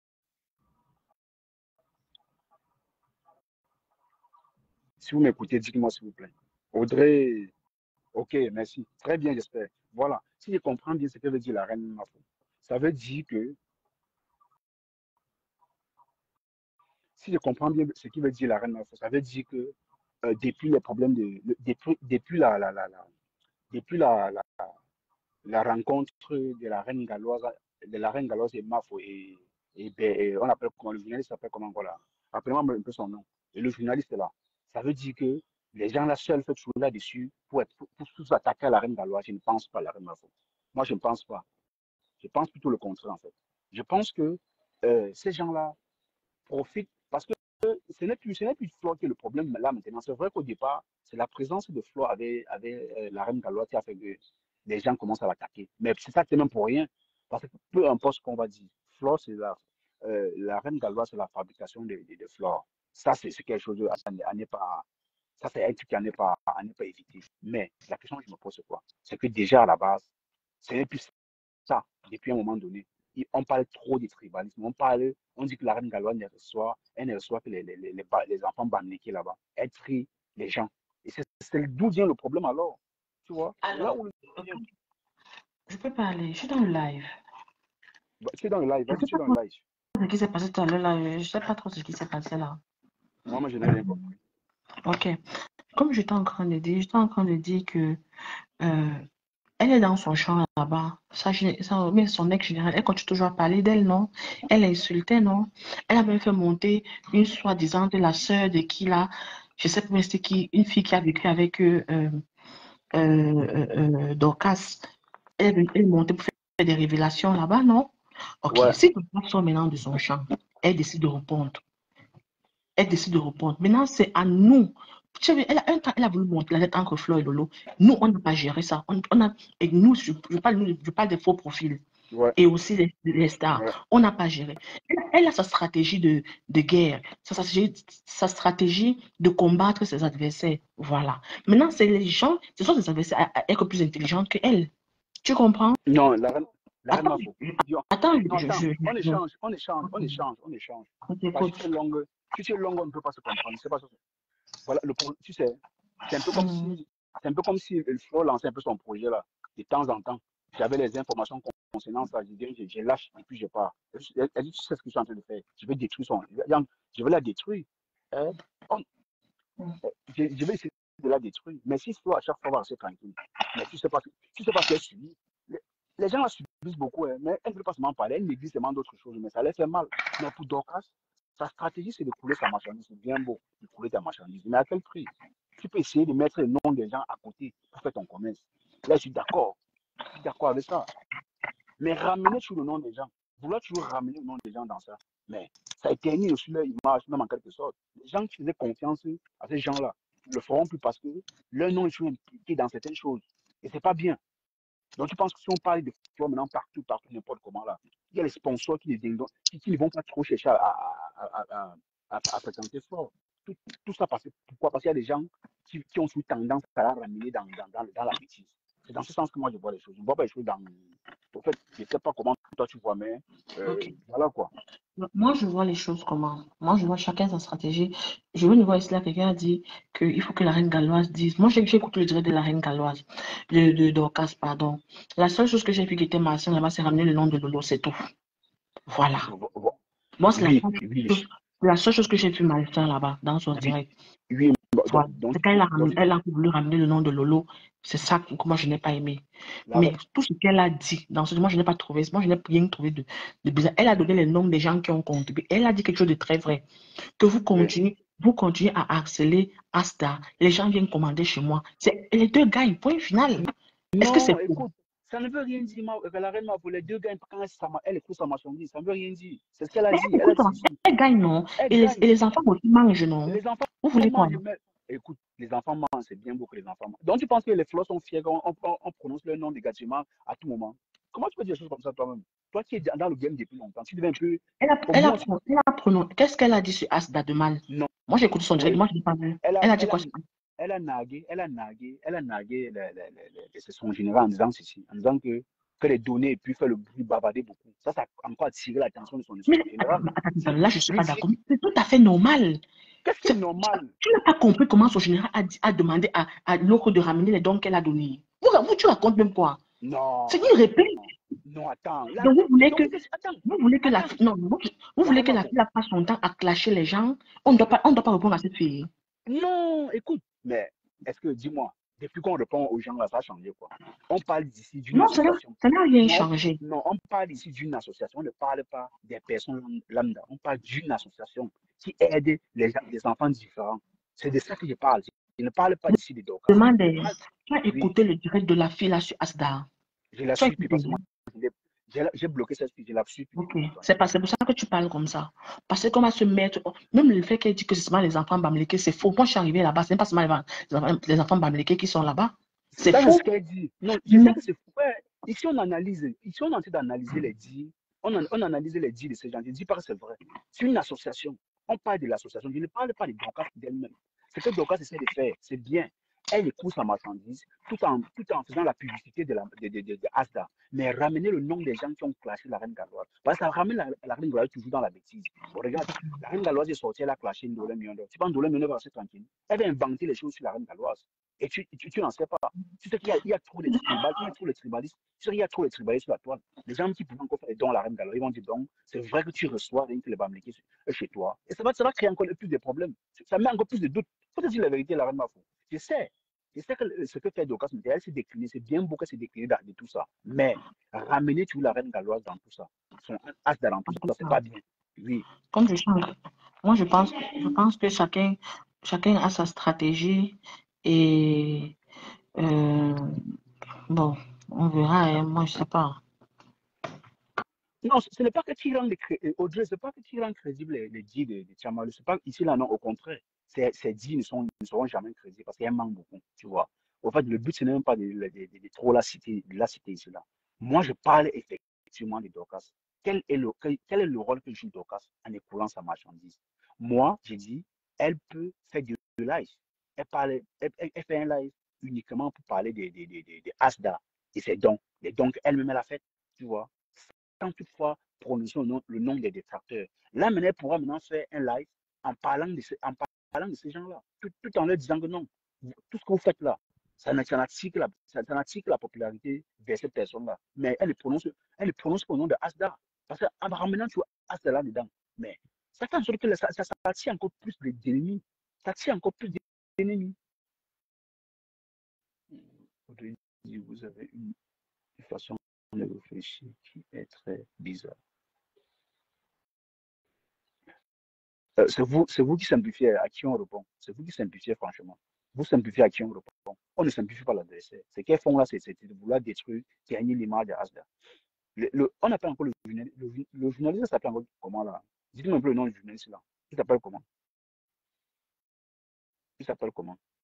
si vous m'écoutez, dites-moi s'il vous plaît. Audrey, ok, merci. Très bien, j'espère. Voilà. Si je comprends bien ce que veut dire la reine Mafo, ça veut dire que, si je comprends bien ce que veut dire la reine Mafo, ça veut dire que depuis les problèmes depuis la rencontre de la reine galloise et Mafo et on appelle comment, le journaliste s'appelle comment, voilà. Rappelez-moi un peu son nom. Et le journaliste est là. Ça veut dire que les gens là seuls fait toujours là-dessus pour tous attaquer à la reine galloise. Je ne pense pas à la reine Mafo. Moi, je ne pense pas. Je pense plutôt le contraire, en fait. Je pense que ces gens-là profitent parce que ce n'est plus Flo qui est le problème là maintenant. C'est vrai qu'au départ, c'est la présence de Flo avec la reine galloise qui a fait que les gens commencent à l'attaquer. Mais c'est ça, c'est même pour rien. Parce que peu importe ce qu'on va dire, Flo, c'est la reine galloise, c'est la fabrication de fleurs. Ça, c'est quelque chose à ne pas. Ça, c'est un truc à ne pas éviter. Mais la question que je me pose, c'est quoi? C'est que déjà à la base, ce n'est plus ça depuis un moment donné. On parle trop de tribalisme. On dit que la reine galloise elle ne reçoit que les enfants banniqués là-bas. Elle trie les gens. Et c'est d'où vient le problème alors. Tu vois, c'est là alors, où le problème vient. je peux parler, je suis dans le live. Tu es dans le live, Je vas-y, sais tu es pas dans le trop live. ce qui s'est passé tout à l'heure là, je sais pas trop ce qui s'est passé là. Moi, je n'ai rien compris. Ok. Comme j'étais en train de dire que elle est dans son champ là-bas. Mais son ex-général, elle continue toujours à parler d'elle, non? Elle insultait, non? Elle a même fait monter une soi-disant de la sœur de qui là, je sais pas c'était qui, une fille qui a vécu avec eux, Dorcas. Elle est montée pour faire des révélations là-bas, non? Ok, Ouais, si Dorcas sort maintenant de son champ, elle décide de répondre. Elle décide de répondre. Maintenant, c'est à nous. Tu savez, un temps, elle a voulu monter la tête entre Flo et Lolo. Nous, on n'a pas géré ça. Et nous, je parle des faux profils ouais, et aussi les stars. ouais. On n'a pas géré. Elle a sa stratégie de guerre, sa stratégie de combattre ses adversaires. Voilà. Maintenant, c'est les gens, ce sont des adversaires à être plus intelligents que elle. Tu comprends? Non, la reine Attends, Mafo. attends, Non, attends, on non. échange, on échange, on échange, on échange. On Parce que t'écoute. si tu es longue, on ne peut pas se comprendre. C'est pas ça. Voilà, tu sais, c'est un peu comme Mhm. si, c'est un peu comme si il faut lancer un peu son projet là. De temps en temps, j'avais les informations concernant ça, je lâche et puis je pars. Elle dit, tu sais ce que je suis en train de faire. Je vais détruire je vais la détruire. Hein? On- je vais essayer de la détruire. Mais si Flo à chaque fois va rester tranquille, mais tu sais pas ce qu'elle subit. Les, les gens la subissent beaucoup, hein, mais elle ne veut pas seulement parler, elle néglige seulement d'autres choses, mais ça leur fait mal. Mais pour Dorcas, sa stratégie, c'est de couler sa marchandise. C'est bien beau de couler ta marchandise. Mais à quel prix? Tu peux essayer de mettre le nom des gens à côté pour faire ton commerce. Là, je suis d'accord. Je suis d'accord avec ça. Mais ramener sur le nom des gens, vouloir toujours ramener le nom des gens dans ça, mais ça éternise aussi leur image, même en quelque sorte. Les gens qui faisaient confiance à ces gens-là, le feront plus parce que leur nom est impliqué dans certaines choses. Et c'est pas bien. Donc, tu penses que si on parle de football maintenant partout, n'importe comment là, il y a les sponsors qui ne vont pas trop chercher à fréquenter sport. Tout ça, pourquoi? Parce qu'il y a des gens qui ont eu tendance à la ramener dans la bêtise. C'est dans ce sens que moi je vois les choses. Je ne vois pas les choses dans. En fait, je ne sais pas comment toi tu vois, mais Ok. voilà quoi. Moi, je vois les choses comment. Moi, je vois chacun sa stratégie. Je veux une voix ici, là, quelqu'un a dit qu'il faut que la reine galloise dise. Moi, j'ai écouté le direct de la reine galloise, de Dorcas, pardon. La seule chose que j'ai vu qui était malsaine là-bas, c'est ramener le nom de Lolo, c'est tout. Voilà. Moi, c'est Oui, oui, la seule chose que j'ai vu malsain là-bas, dans son oui, direct. oui. Voilà. Donc, C'est quand elle a voulu ramener le nom de Lolo. C'est ça que moi, je n'ai pas aimé. Mais tout ce qu'elle a dit, dans ce moi, je n'ai pas trouvé. Moi, je n'ai rien trouvé de bizarre. Elle a donné les noms des gens qui ont contribué. Elle a dit quelque chose de très vrai. Que vous continuez à harceler Asta. Les gens viennent commander chez moi. C'est les deux gars, point final. Est-ce que c'est non, faux? écoute, ça ne veut rien dire, la reine m'a pour les deux gagnent quand elle écoute sa marchandise, ça ne veut rien dire. C'est ce qu'elle a Mais dit. Elle a écoute, dit ceci. elle gagne, non? Elle Et gagne. les enfants aussi mangent, non? Les enfants Vous voulez quoi? mangent, mais écoute, les enfants mangent, c'est bien beau que les enfants mangent. Donc tu penses que les fleurs sont fiers quand on prononce leur nom négativement à tout moment? Comment tu peux dire des choses comme ça toi-même? Toi qui es dans le game depuis longtemps, tu devais un peu, au moins, Qu'est-ce qu'elle a dit sur Asda de mal? non, Moi, j'ai écouté son non, direct, moi, je n'ai pas vu. elle a, Elle a dit elle a, quoi sur elle a nagué son général en disant ceci, en disant que les données et puis faire le bruit, bavarder beaucoup. Ça a encore attiré l'attention de Mais son général. attends, là, je ne suis Lui pas dire, d'accord. C'est tout à fait normal. qu'est-ce qui est normal? Tu n'as pas compris comment son général a demandé à l'autre de ramener les dons qu'elle a donnés. Tu racontes même quoi? C'est Non, une réplique. non, attends. Là, Donc, donc, attends, vous voulez que la attends. fille, non, vous La voulez reine que la fille passe son temps à clasher les gens. On doit pas répondre à cette fille. Non, écoute, mais est-ce que, dis-moi, depuis qu'on répond aux gens là, ça a changé quoi? On parle ici d'une Non, association. ça n'a rien Non, changé. non, on parle ici d'une association. On ne parle pas des personnes lambda. On parle d'une association qui aide les enfants différents. C'est de ça que je parle. Je ne parle pas d'ici des Dorcas. Demande, Je parle, tu as oui, écouté le direct de la fille là sur Asda. je la Tu as suis plus écouté. parce que moi, j'ai bloqué cette fille, je la suis plus Ok. depuis longtemps. C'est pour ça que tu parles comme ça. Parce qu'on va se mettre. Même le fait qu'elle dit que c'est seulement les enfants bamlékés, c'est faux. Moi, je suis arrivée là-bas, ce n'est pas seulement les enfants bamlékés qui sont là-bas. C'est Ça, c'est faux. ce qu'elle dit. Non, je sais Mais que c'est fou. Ouais, ici, on analyse. Ici, on est en train d'analyser les dits. On analyse les dits de ces gens. Je ne dis pas que c'est vrai. C'est une association. On parle de l'association. Je ne parle pas de Dorcas d'elle-même. Ce que Dorcas essaie de faire, c'est bien. Elle écoute sa marchandise tout en faisant la publicité de Asda. Mais ramener le nom des gens qui ont clashé la reine galloise. Parce que ça ramène la reine galloise toujours dans la bêtise. Bon, regarde, la reine galloise est sortie, elle a clashé Ndolé Miondo. Tu penses que Ndolé Miondo va rester tranquille? Elle va inventer les choses sur la reine galloise. Et tu n'en sais pas. Tu sais qu'il y a trop de tribalistes, il y a trop de tribalistes. Tu sais qu'il y a trop de tribalistes sur la toile. Les gens qui pouvaient encore faire des dons à la reine galerie, ils vont dire donc, c'est vrai que tu reçois rien que les Bamlékis chez toi. Et ça va créer encore plus de problèmes. Ça met encore plus de doutes. Il faut te dire la vérité, la reine Mafou. Je sais que ce que fait Dorcas, elle s'est déclinée, c'est bien beau qu'elle s'est déclinée de tout ça. Mais ramener toujours la reine galloise dans tout ça, son as dans tout ça, c'est pas bien. Oui. comme je change, moi, je pense que chacun a sa stratégie et euh, bon, on verra. Moi, je sais pas. Non, ce n'est pas que tu rends Audrey, c'est pas que tu rends crédible les dits de Tchamalu. C'est pas ici, là, non, au contraire. Ces dits ne seront jamais crédibles parce qu'elles manquent beaucoup, tu vois. En fait, le but, ce n'est même pas de trop la citer ici, là. Moi, je parle effectivement de Dorcas. Quel est le rôle que joue Dorcas en écoulant sa marchandise? Moi, j'ai dit, elle peut faire du live. Elle fait un live uniquement pour parler des Asda et ses dons. Les dons qu'elle-même, elle a fait, tu vois sans toutefois prononcer le nom des détracteurs. Là, maintenant, elle pourra maintenant faire un live en parlant de ces gens-là, tout en leur disant que non, tout ce que vous faites là, ça n'attire que la popularité vers cette personne-là. Mais elle ne prononce pas le nom de Asda. Parce qu'en ramenant tu vois Asda là-dedans, mais ça fait en sorte que ça attire encore plus d'ennemis. Ça attire encore plus d'ennemis. Vous avez une façon de réfléchir qui est très bizarre. C'est vous qui simplifiez à qui on répond. C'est vous qui simplifiez, franchement. Vous simplifiez à qui on répond. On ne simplifie pas l'adversaire. Ce qu'elles font là, c'est de vouloir détruire, gagner l'image de Asda. On appelle encore le journaliste s'appelle encore comment là? Dites-moi un peu le nom du journaliste là. Il s'appelle comment? Il s'appelle comment?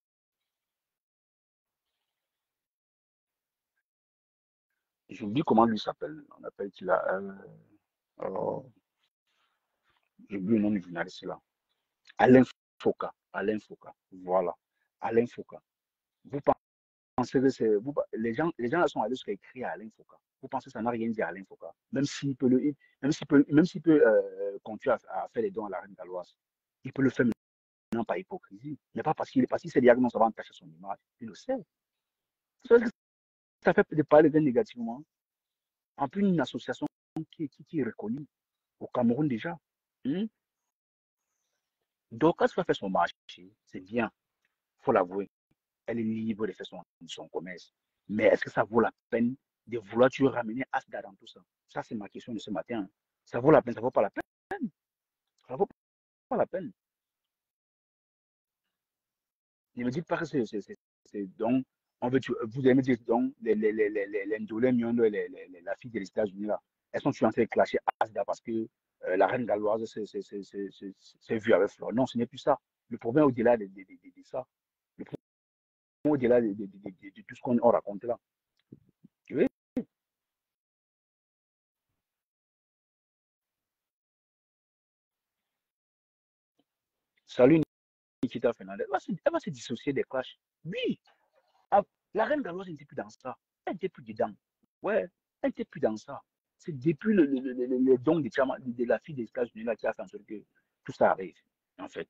J'oublie comment lui s'appelle. On appelle qu'il a. Oh, j'oublie le nom du journaliste là. Alain Foucault. Alain Foucault. Voilà. Alain Foucault. Vous pensez que c'est. Les gens là sont allés sur écrit à Alain Foucault. Vous pensez que ça n'a rien dit à Alain Foucault. Même s'il peut continuer à faire les dons à la reine galloise. Il peut le faire maintenant par hypocrisie. Mais pas parce qu'il est passé, c'est directement ça va entacher son image. Il le sait. Ça fait de parler d'elle négativement. En plus, une association qui est reconnue au Cameroun déjà. Hmm? Donc, quand elle fait son marché, c'est bien, il faut l'avouer. Elle est libre de faire son commerce. Mais est-ce que ça vaut la peine de vouloir tu ramener Asda dans tout ça? Ça, c'est ma question de ce matin. Ça vaut la peine, ça vaut pas la peine. Ça vaut pas la peine. Ne me dites pas que donc, vous allez me dire donc, les Ndolé Miondo et la fille des États-Unis là, elles sont en train de clasher Asda parce que la reine galloise s'est vue avec Flore. Non, ce n'est plus ça. Le problème au-delà de ça, le problème au-delà de tout ce qu'on a raconté là. Oui. Salut Nikita Fernandez. Elle va se dissocier des clashs. Oui, ah, la reine galloise n'était plus dans ça. Elle n'était plus dedans. Ouais, elle n'était plus dans ça. C'est depuis le don de la fille des États-Unis là qui a fait en sorte que tout ça arrive, en fait.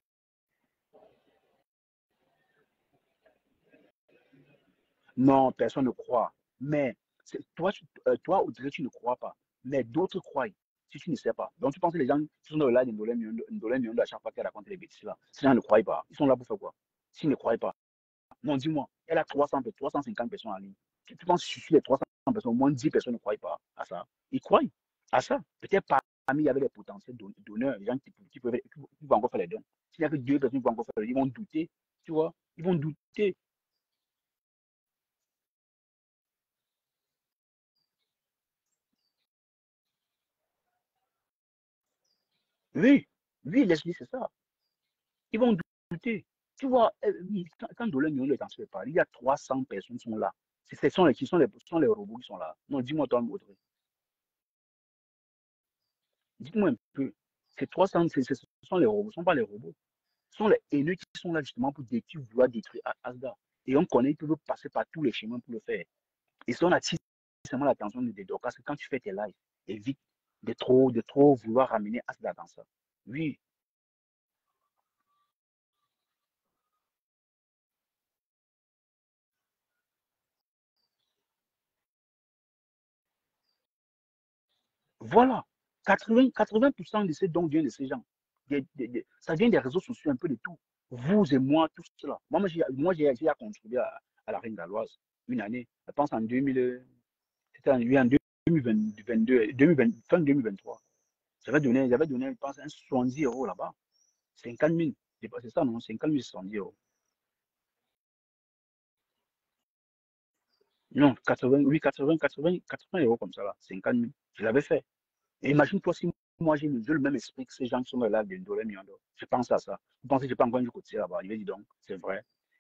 Non, personne ne croit. Mais toi, Audrey, tu ne crois pas. Mais d'autres croient. Si tu ne sais pas. Donc, tu penses que les gens qui sont dans le live d'Indolé Miondo à chaque fois qu'elle raconte les bêtises là, ces gens ne croient pas. Ils sont là pour faire quoi? S'ils ne croient pas. Non, dis-moi, elle a 350 personnes en ligne. Tu penses que sur les 300 personnes, au moins 10 personnes ne croient pas à ça. Ils croient à ça. Peut-être parmi, il y avait des potentiels donneurs, les gens qui vont encore faire les dons. S'il n'y a que deux personnes qui vont encore faire les dons, ils vont douter. Tu vois, ils vont douter. Oui, oui, Leslie, c'est ça. Ils vont douter. Tu vois, quand Dolin Mion est en train de parler, il y a 300 personnes qui sont là. Ce sont sont les robots qui sont là. Non, dis-moi toi, Audrey. Dites-moi un peu. Ces 300, ce sont les robots, ce ne sont pas les robots. Ce sont les haineux qui sont là justement pour vouloir détruire Asgard. Et on connaît qu'ils peuvent passer par tous les chemins pour le faire. Et si on attire seulement l'attention des Dorcas, c'est quand tu fais tes lives, évite de trop vouloir ramener Asgard dans ça. Oui, voilà. 80% de ces dons viennent de ces gens. Ça vient des réseaux sociaux, un peu de tout. Vous et moi, tout cela. J'ai contribué à la Reine Galloise une année. Je pense en 2000, c'était en 2022, 2020, fin 2023. J'avais donné, je pense, un 70 euros là-bas. 50 000. C'est ça, non? 50 000, 70 euros. Non, 80, oui, 80 euros comme ça, là. 50 000. Je l'avais fait. Et imagine-toi si moi j'ai le même esprit que ces gens qui sont là de Ndolé Miondo. Je pense à ça. Vous pensez que je pas encore du côté là-bas? Il va dire donc, c'est vrai.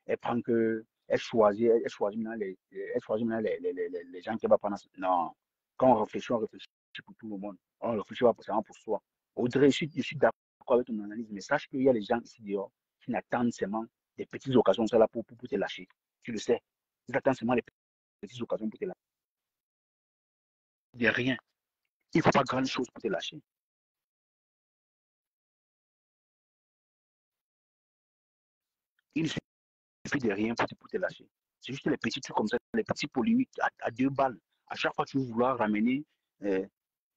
Elle choisit maintenant elle choisit maintenant les gens qui vont prendre. Non. Quand on réfléchit pour tout le monde. On ne réfléchit pas forcément pour soi. Audrey, je suis d'accord avec ton analyse, mais sache qu'il y a des gens ici dehors qui n'attendent seulement des petites occasions là pour te lâcher. Tu le sais. Ils attendent seulement les petites occasions pour te lâcher. De rien. Il ne faut pas grand chose pour te lâcher. Il ne suffit de rien pour te lâcher. C'est juste les petits trucs comme ça, les petits polémiques à 2 balles. À chaque fois, tu veux vouloir ramener. euh,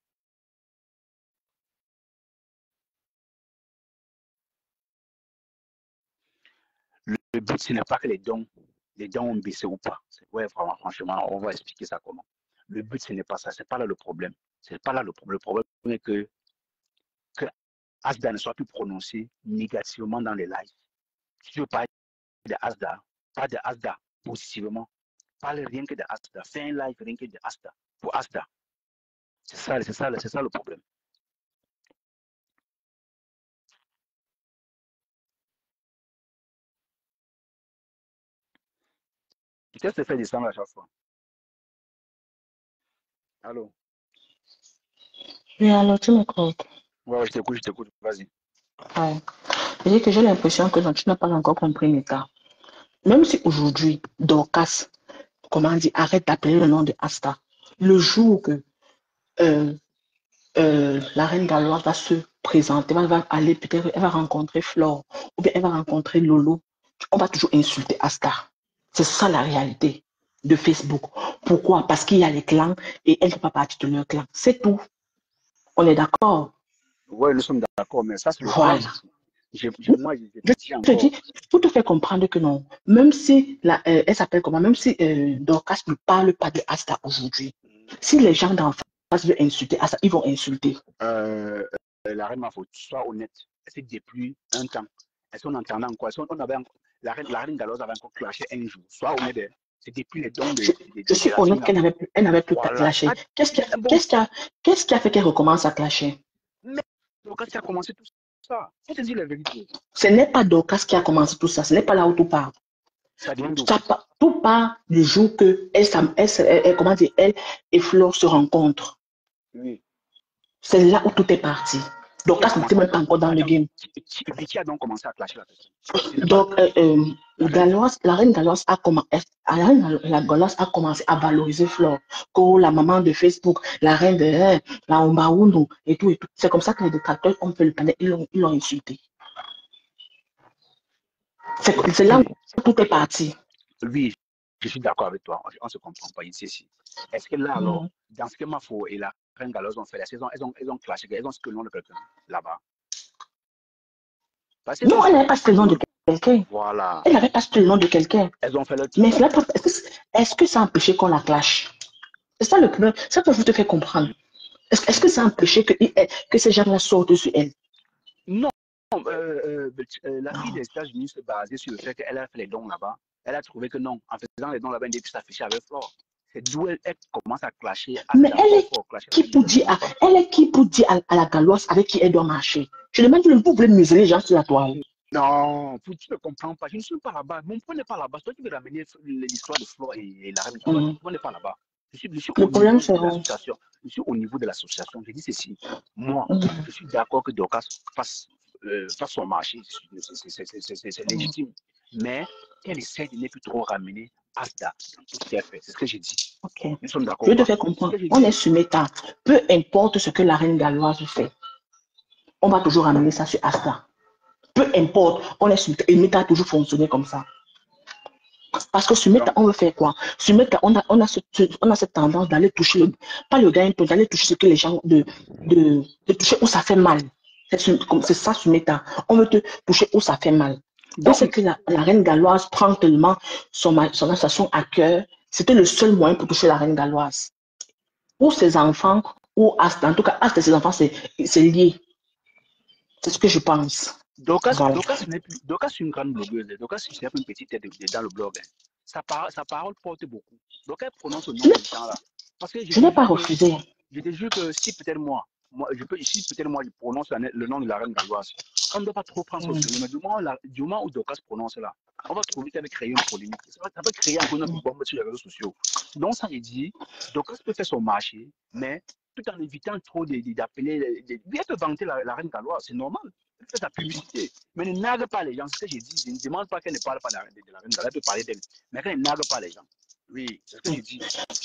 le but, ce n'est pas que les dons ont baissé ou pas. Ouais, vraiment, franchement, on va expliquer ça comment. Le but, ce n'est pas ça. C'est pas là le problème. C'est pas là le problème. Le problème est que Asda ne soit plus prononcé négativement dans les lives. Si tu veux parler de Asda, pas de Asda positivement. Parle rien que de Asda. Fais un live rien que de Asda. Pour Asda. C'est ça le problème. Qu'est-ce que tu fais descendre à chaque fois? Allô? Oui, alors tu m'écoutes. Ouais, je t'écoute, vas-y. Ouais. Je dis que j'ai l'impression que non, tu n'as pas encore compris mes cas. Même si aujourd'hui, Dorcas, comment dire, arrête d'appeler le nom de Asta. Le jour que euh, la reine Galoise va se présenter, va aller, peut-être, elle va rencontrer Flore, ou bien elle va rencontrer Lolo, on va toujours insulter Asta. C'est ça la réalité de Facebook. Pourquoi? Parce qu'il y a les clans et elle ne fait pas partie de leur clan. C'est tout. On est d'accord? Ouais, nous sommes d'accord, mais ça, c'est le clan. Voilà. Moi, je te Je dis te dis, encore. pour te faire comprendre que non, même si elle s'appelle comment, même si Dorcas ne parle pas de Asta aujourd'hui, si les gens d'en face veulent insulter Asta, ils vont insulter. Euh, la reine Mafo, sois honnête. C'est depuis un temps. Est-ce qu'on entendait encore? Est-ce qu'on avait encore, la reine Galoise avait encore clashé un jour. Sois honnête. Hein. C'est depuis les dons Je, je de suis la team honnête là. qu'elle n'avait plus qu'à Voilà. clasher. Un bon. Qu'est-ce qui a fait qu'elle recommence à clasher? Mais quand tu as commencé tout ça, faut te dire la vérité. Ce n'est pas Dorcas qui a commencé tout ça, ce n'est pas là où tout part. Ça vient d'où? Tout part du jour que comment dire, elle et Flore se rencontrent. Oui. C'est là où tout est parti. Qui a Dorcas n'était commencé à même pas clasher? encore dans le game. Qui a donc commencé à clasher la personne? Ce n'est pas Donc, la reine. La reine Galoise a, la Galoise a commencé à valoriser Flore, comme la maman de Facebook, la reine de la Ombaoundou et tout et tout. C'est comme ça que les détracteurs ont fait le panel, ils l'ont insulté. C'est là Oui, où tout est parti. oui, je suis d'accord avec toi. On ne se comprend pas ici. Est-ce que là, alors, Mm. dans ce que Mafo et la reine Galoise ont fait, elles ont clashé, elles ont ce que le nom de quelqu'un là-bas. Parce qu'elles ont Non, elle ce n'avait pas cité le nom de quelqu'un. voilà. Elle n'avait pas cité le nom de quelqu'un. Elles ont fait leur Mais truc. est-ce que ça a empêché qu'on la clash? C'est ça le problème. C'est ça que je te fais comprendre. Est-ce que ça a empêché que ces gens-là sortent sur elle? Non, la fille Non. des États-Unis se basait sur le fait qu'elle a fait les dons là-bas. Elle a trouvé que non, en faisant les dons là-bas, elle puisse s'afficher avec Flore. C'est d'où elle commence à clasher Mais Asta elle fort, est fort, clasher la qui reine pour Galoise. dire elle est qui pour dire à la Galoise avec qui elle doit marcher? Je demande, vous voulez museler les gens sur la toile. Non, tu ne comprends pas. Je ne suis pas là-bas. Mon point n'est pas là-bas. Toi, tu veux ramener l'histoire de Flo et la reine Galoise. Mon Mm. point n'est pas là-bas. Je suis Le au problème, niveau c'est de l'association. Je suis au niveau de l'association. Je dis ceci. Moi, je suis d'accord que Dorcas fasse son marché. C'est légitime. Mais qu'elle essaie de ne plus trop ramener Asda dans tout ce qu'elle fait. C'est ce que j'ai dit. ok. Nous sommes Je d'accord ou vais te pas? faire C'est ce comprendre. que j'ai On dit. est sur Meta. Peu importe ce que la reine galloise fait, on va toujours ramener ça sur Asta. Peu importe, on est sur Meta. Et Meta a toujours fonctionné comme ça. Parce que sur Meta, Donc, on veut faire quoi? Sur Meta, on a cette tendance d'aller toucher, pas le gain, d'aller toucher ce que les gens, de toucher où ça fait mal. C'est ça sur Meta. On veut te toucher où ça fait mal. On sait donc, que la reine galloise prend tellement son association à cœur. C'était le seul moyen pour toucher la reine galloise. Ou ses enfants, ou Asta. En tout cas, Asta et ses enfants, c'est lié. C'est ce que je pense. Voilà. Dorcas, c'est une grande blogueuse. Dorcas, c'est un peu une petite tête dans le blog. Hein. Sa parole porte beaucoup. Donc, elle prononce le nom des gens là. Parce que Je n'ai pas refusé. je te jure que si peut-être si peut-être moi, je prononce le nom de la reine galloise, on ne doit pas trop prendre ça au sérieux. Mais du moment où Dorcas prononce là, on va trouver qu'elle va créer une polémique. Ça va créer encore une autre bombe sur les réseaux sociaux. Donc, ça veut dire, Dorcas peut faire son marché, mais tout en évitant trop d'appeler. Elle peut vanter la reine galloise, c'est normal. Elle fait sa publicité. Mais ne nargue pas les gens. C'est ce que j'ai dit. Je ne demande pas qu'elle ne parle pas de la reine galloise. Elle peut parler d'elle. Mais qu'elle ne nargue pas les gens. Oui, c'est ce que j'ai dit.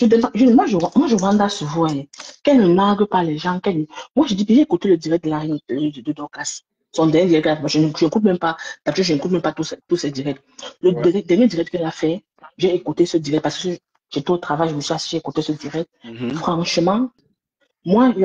Moi, je vends sur vous. Hein. Qu'elle ne nargue pas les gens. Moi, je dis, j'ai écouté le direct de la reine de Dorcas. Son dernier direct, je n'écoute même pas. D'habitude, je n'écoute même pas tous ces directs. Le Ouais. dernier direct qu'elle a fait, j'ai écouté ce direct parce que j'étais au travail, je me suis assis, j'ai écouté ce direct. Franchement, moi,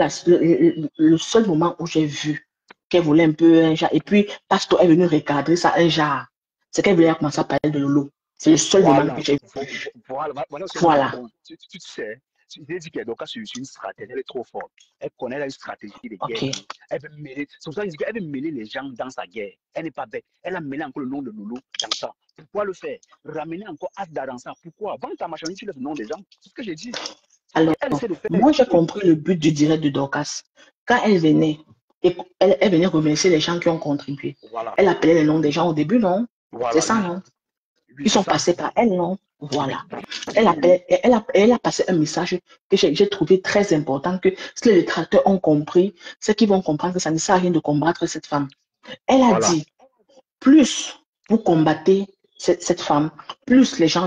le seul moment où j'ai vu qu'elle voulait un peu un genre, et puis Pasto est venu recadrer ça un genre, c'est qu'elle voulait commencer à parler de Lolo. C'est le seul moment que Voilà, j'ai vu. voilà ce que je Voilà. raconte. Tu sais, je t'ai dit qu'elle sur une stratégie, elle est trop forte. Elle connaît une stratégie de guerre. Ok. Elle veut mêler, c'est pour ça que je dis qu'elle veut mêler les gens dans sa guerre. Elle n'est pas bête. Elle a mêlé encore le nom de Lolo dans ça. Pourquoi le faire? Ramener encore Asda dans ça. Pourquoi? Vends ta marchandise, tu laisses le nom des gens. C'est ce que j'ai dit. C'est ce Alors, qu'elle essaie de faire. moi, j'ai compris le but du direct de Dorcas. Quand elle venait, elle venait remercier les gens qui ont contribué. Voilà, Elle appelait les noms des gens au début, non? C'est voilà, ça, oui. non? Ils sont passés par elle, non? Voilà. Elle a passé un message que j'ai trouvé très important, que si les détracteurs ont compris, c'est qu'ils vont comprendre que ça ne sert à rien de combattre cette femme. Elle a Voilà. dit, plus vous combattez cette femme, plus les gens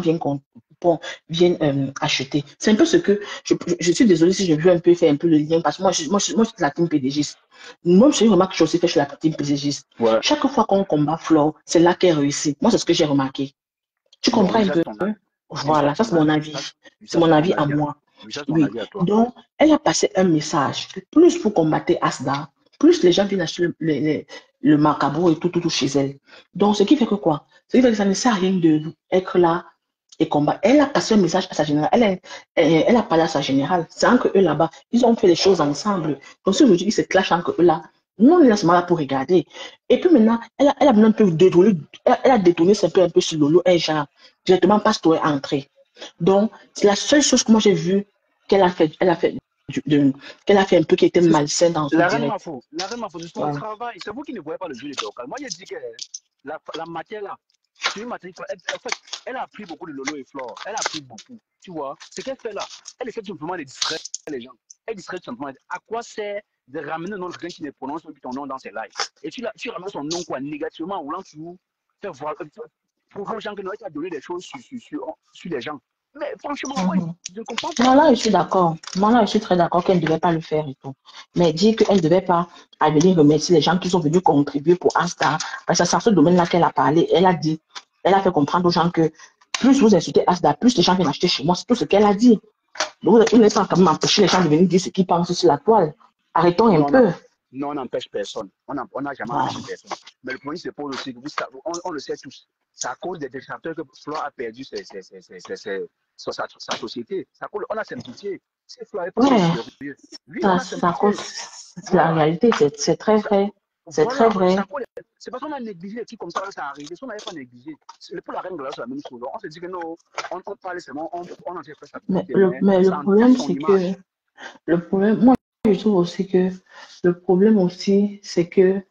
viennent acheter. C'est un peu ce que je suis désolée si je veux un peu faire un peu le lien, parce que moi, je suis la team PDGiste. Moi, c'est une remarque que j'ai aussi fait chez la team PDGiste. Ouais. Chaque fois qu'on combat Flore, c'est là qu'elle réussit. Moi, c'est ce que j'ai remarqué. Tu Bon, comprends oui, un ça peu? c'est ton avis. Oui, ça Voilà, c'est ça ton c'est mon avis. avis. Oui, C'est ça mon c'est ton avis à avis. moi. Oui, ça c'est ton Oui. avis à toi. Donc, elle a passé un message que plus vous combattez Asda, plus les gens viennent acheter le macabo et tout chez elle. Donc, ce qui fait que quoi? Ce qui fait que ça ne sert à rien d'être là et combattre. Elle a passé un message à sa générale. Elle a parlé à sa générale. C'est que eux là-bas, ils ont fait les choses ensemble. Donc, si aujourd'hui, ils se clashent entre eux là, nous, on est là seulement là pour regarder. Et puis maintenant, elle a un peu détourné, elle a détourné un peu sur Lolo, et genre, directement, Pastor est entré. Donc, c'est la seule chose que moi j'ai vu qu'elle a fait, qu'elle a fait un peu qui était malsain dans ce direct. La reine Mafo, c'est son Ouais. travail. C'est vous qui ne voyez pas le jeu de Dorcal. Moi, j'ai dit que la matière là, c'est une matière. En fait, elle a appris beaucoup de Lolo et Flore. Elle a appris beaucoup. Tu vois, ce qu'elle fait là, elle essaie tout simplement de distraire les gens. Elle distrait tout simplement. À quoi sert de ramener un nom de quelqu'un qui ne prononce plus ton nom dans ses lives? Et tu ramènes son nom quoi, négativement, en voulant toujours faire voir, prouver aux gens que non, tu as donné des choses sur les gens. Mais franchement, moi, Mhm. je ne comprends Moi pas. là, je suis d'accord. Moi là, je suis très d'accord qu'elle ne devait pas le faire et tout. Mais dire qu'elle ne devait pas venir remercier les gens qui sont venus contribuer pour Asta, parce que c'est à ce domaine-là qu'elle a parlé. Elle a dit, elle a fait comprendre aux gens que plus vous insultez Asta, plus les gens viennent acheter chez moi. C'est tout ce qu'elle a dit. Donc, vous n'êtes pas quand même empêcher les gens de venir dire ce qu'ils pensent sur la toile. Arrêtons un Non, peu. non, on n'empêche personne. On n'a jamais Voilà. empêché personne. Mais le problème se pose aussi, on le sait tous. C'est à cause des détracteurs que Flore a perdu sa société. On a simplifié. Si Flore avait pris au Ouais, sérieux, oui, on a ça simplifié. cause, la Voilà. réalité, c'est très Ça, vrai. C'est très voilà. vrai. C'est parce qu'on a négligé les trucs comme ça, ça arrive. Si on n'avait pas négligé, pour la reine Gloire, c'est la même chose. On se dit que non, on parlait seulement, on en fait sa publicité, mais Mais le ça entache problème, son c'est que, image. moi, je trouve aussi que le problème aussi, c'est que,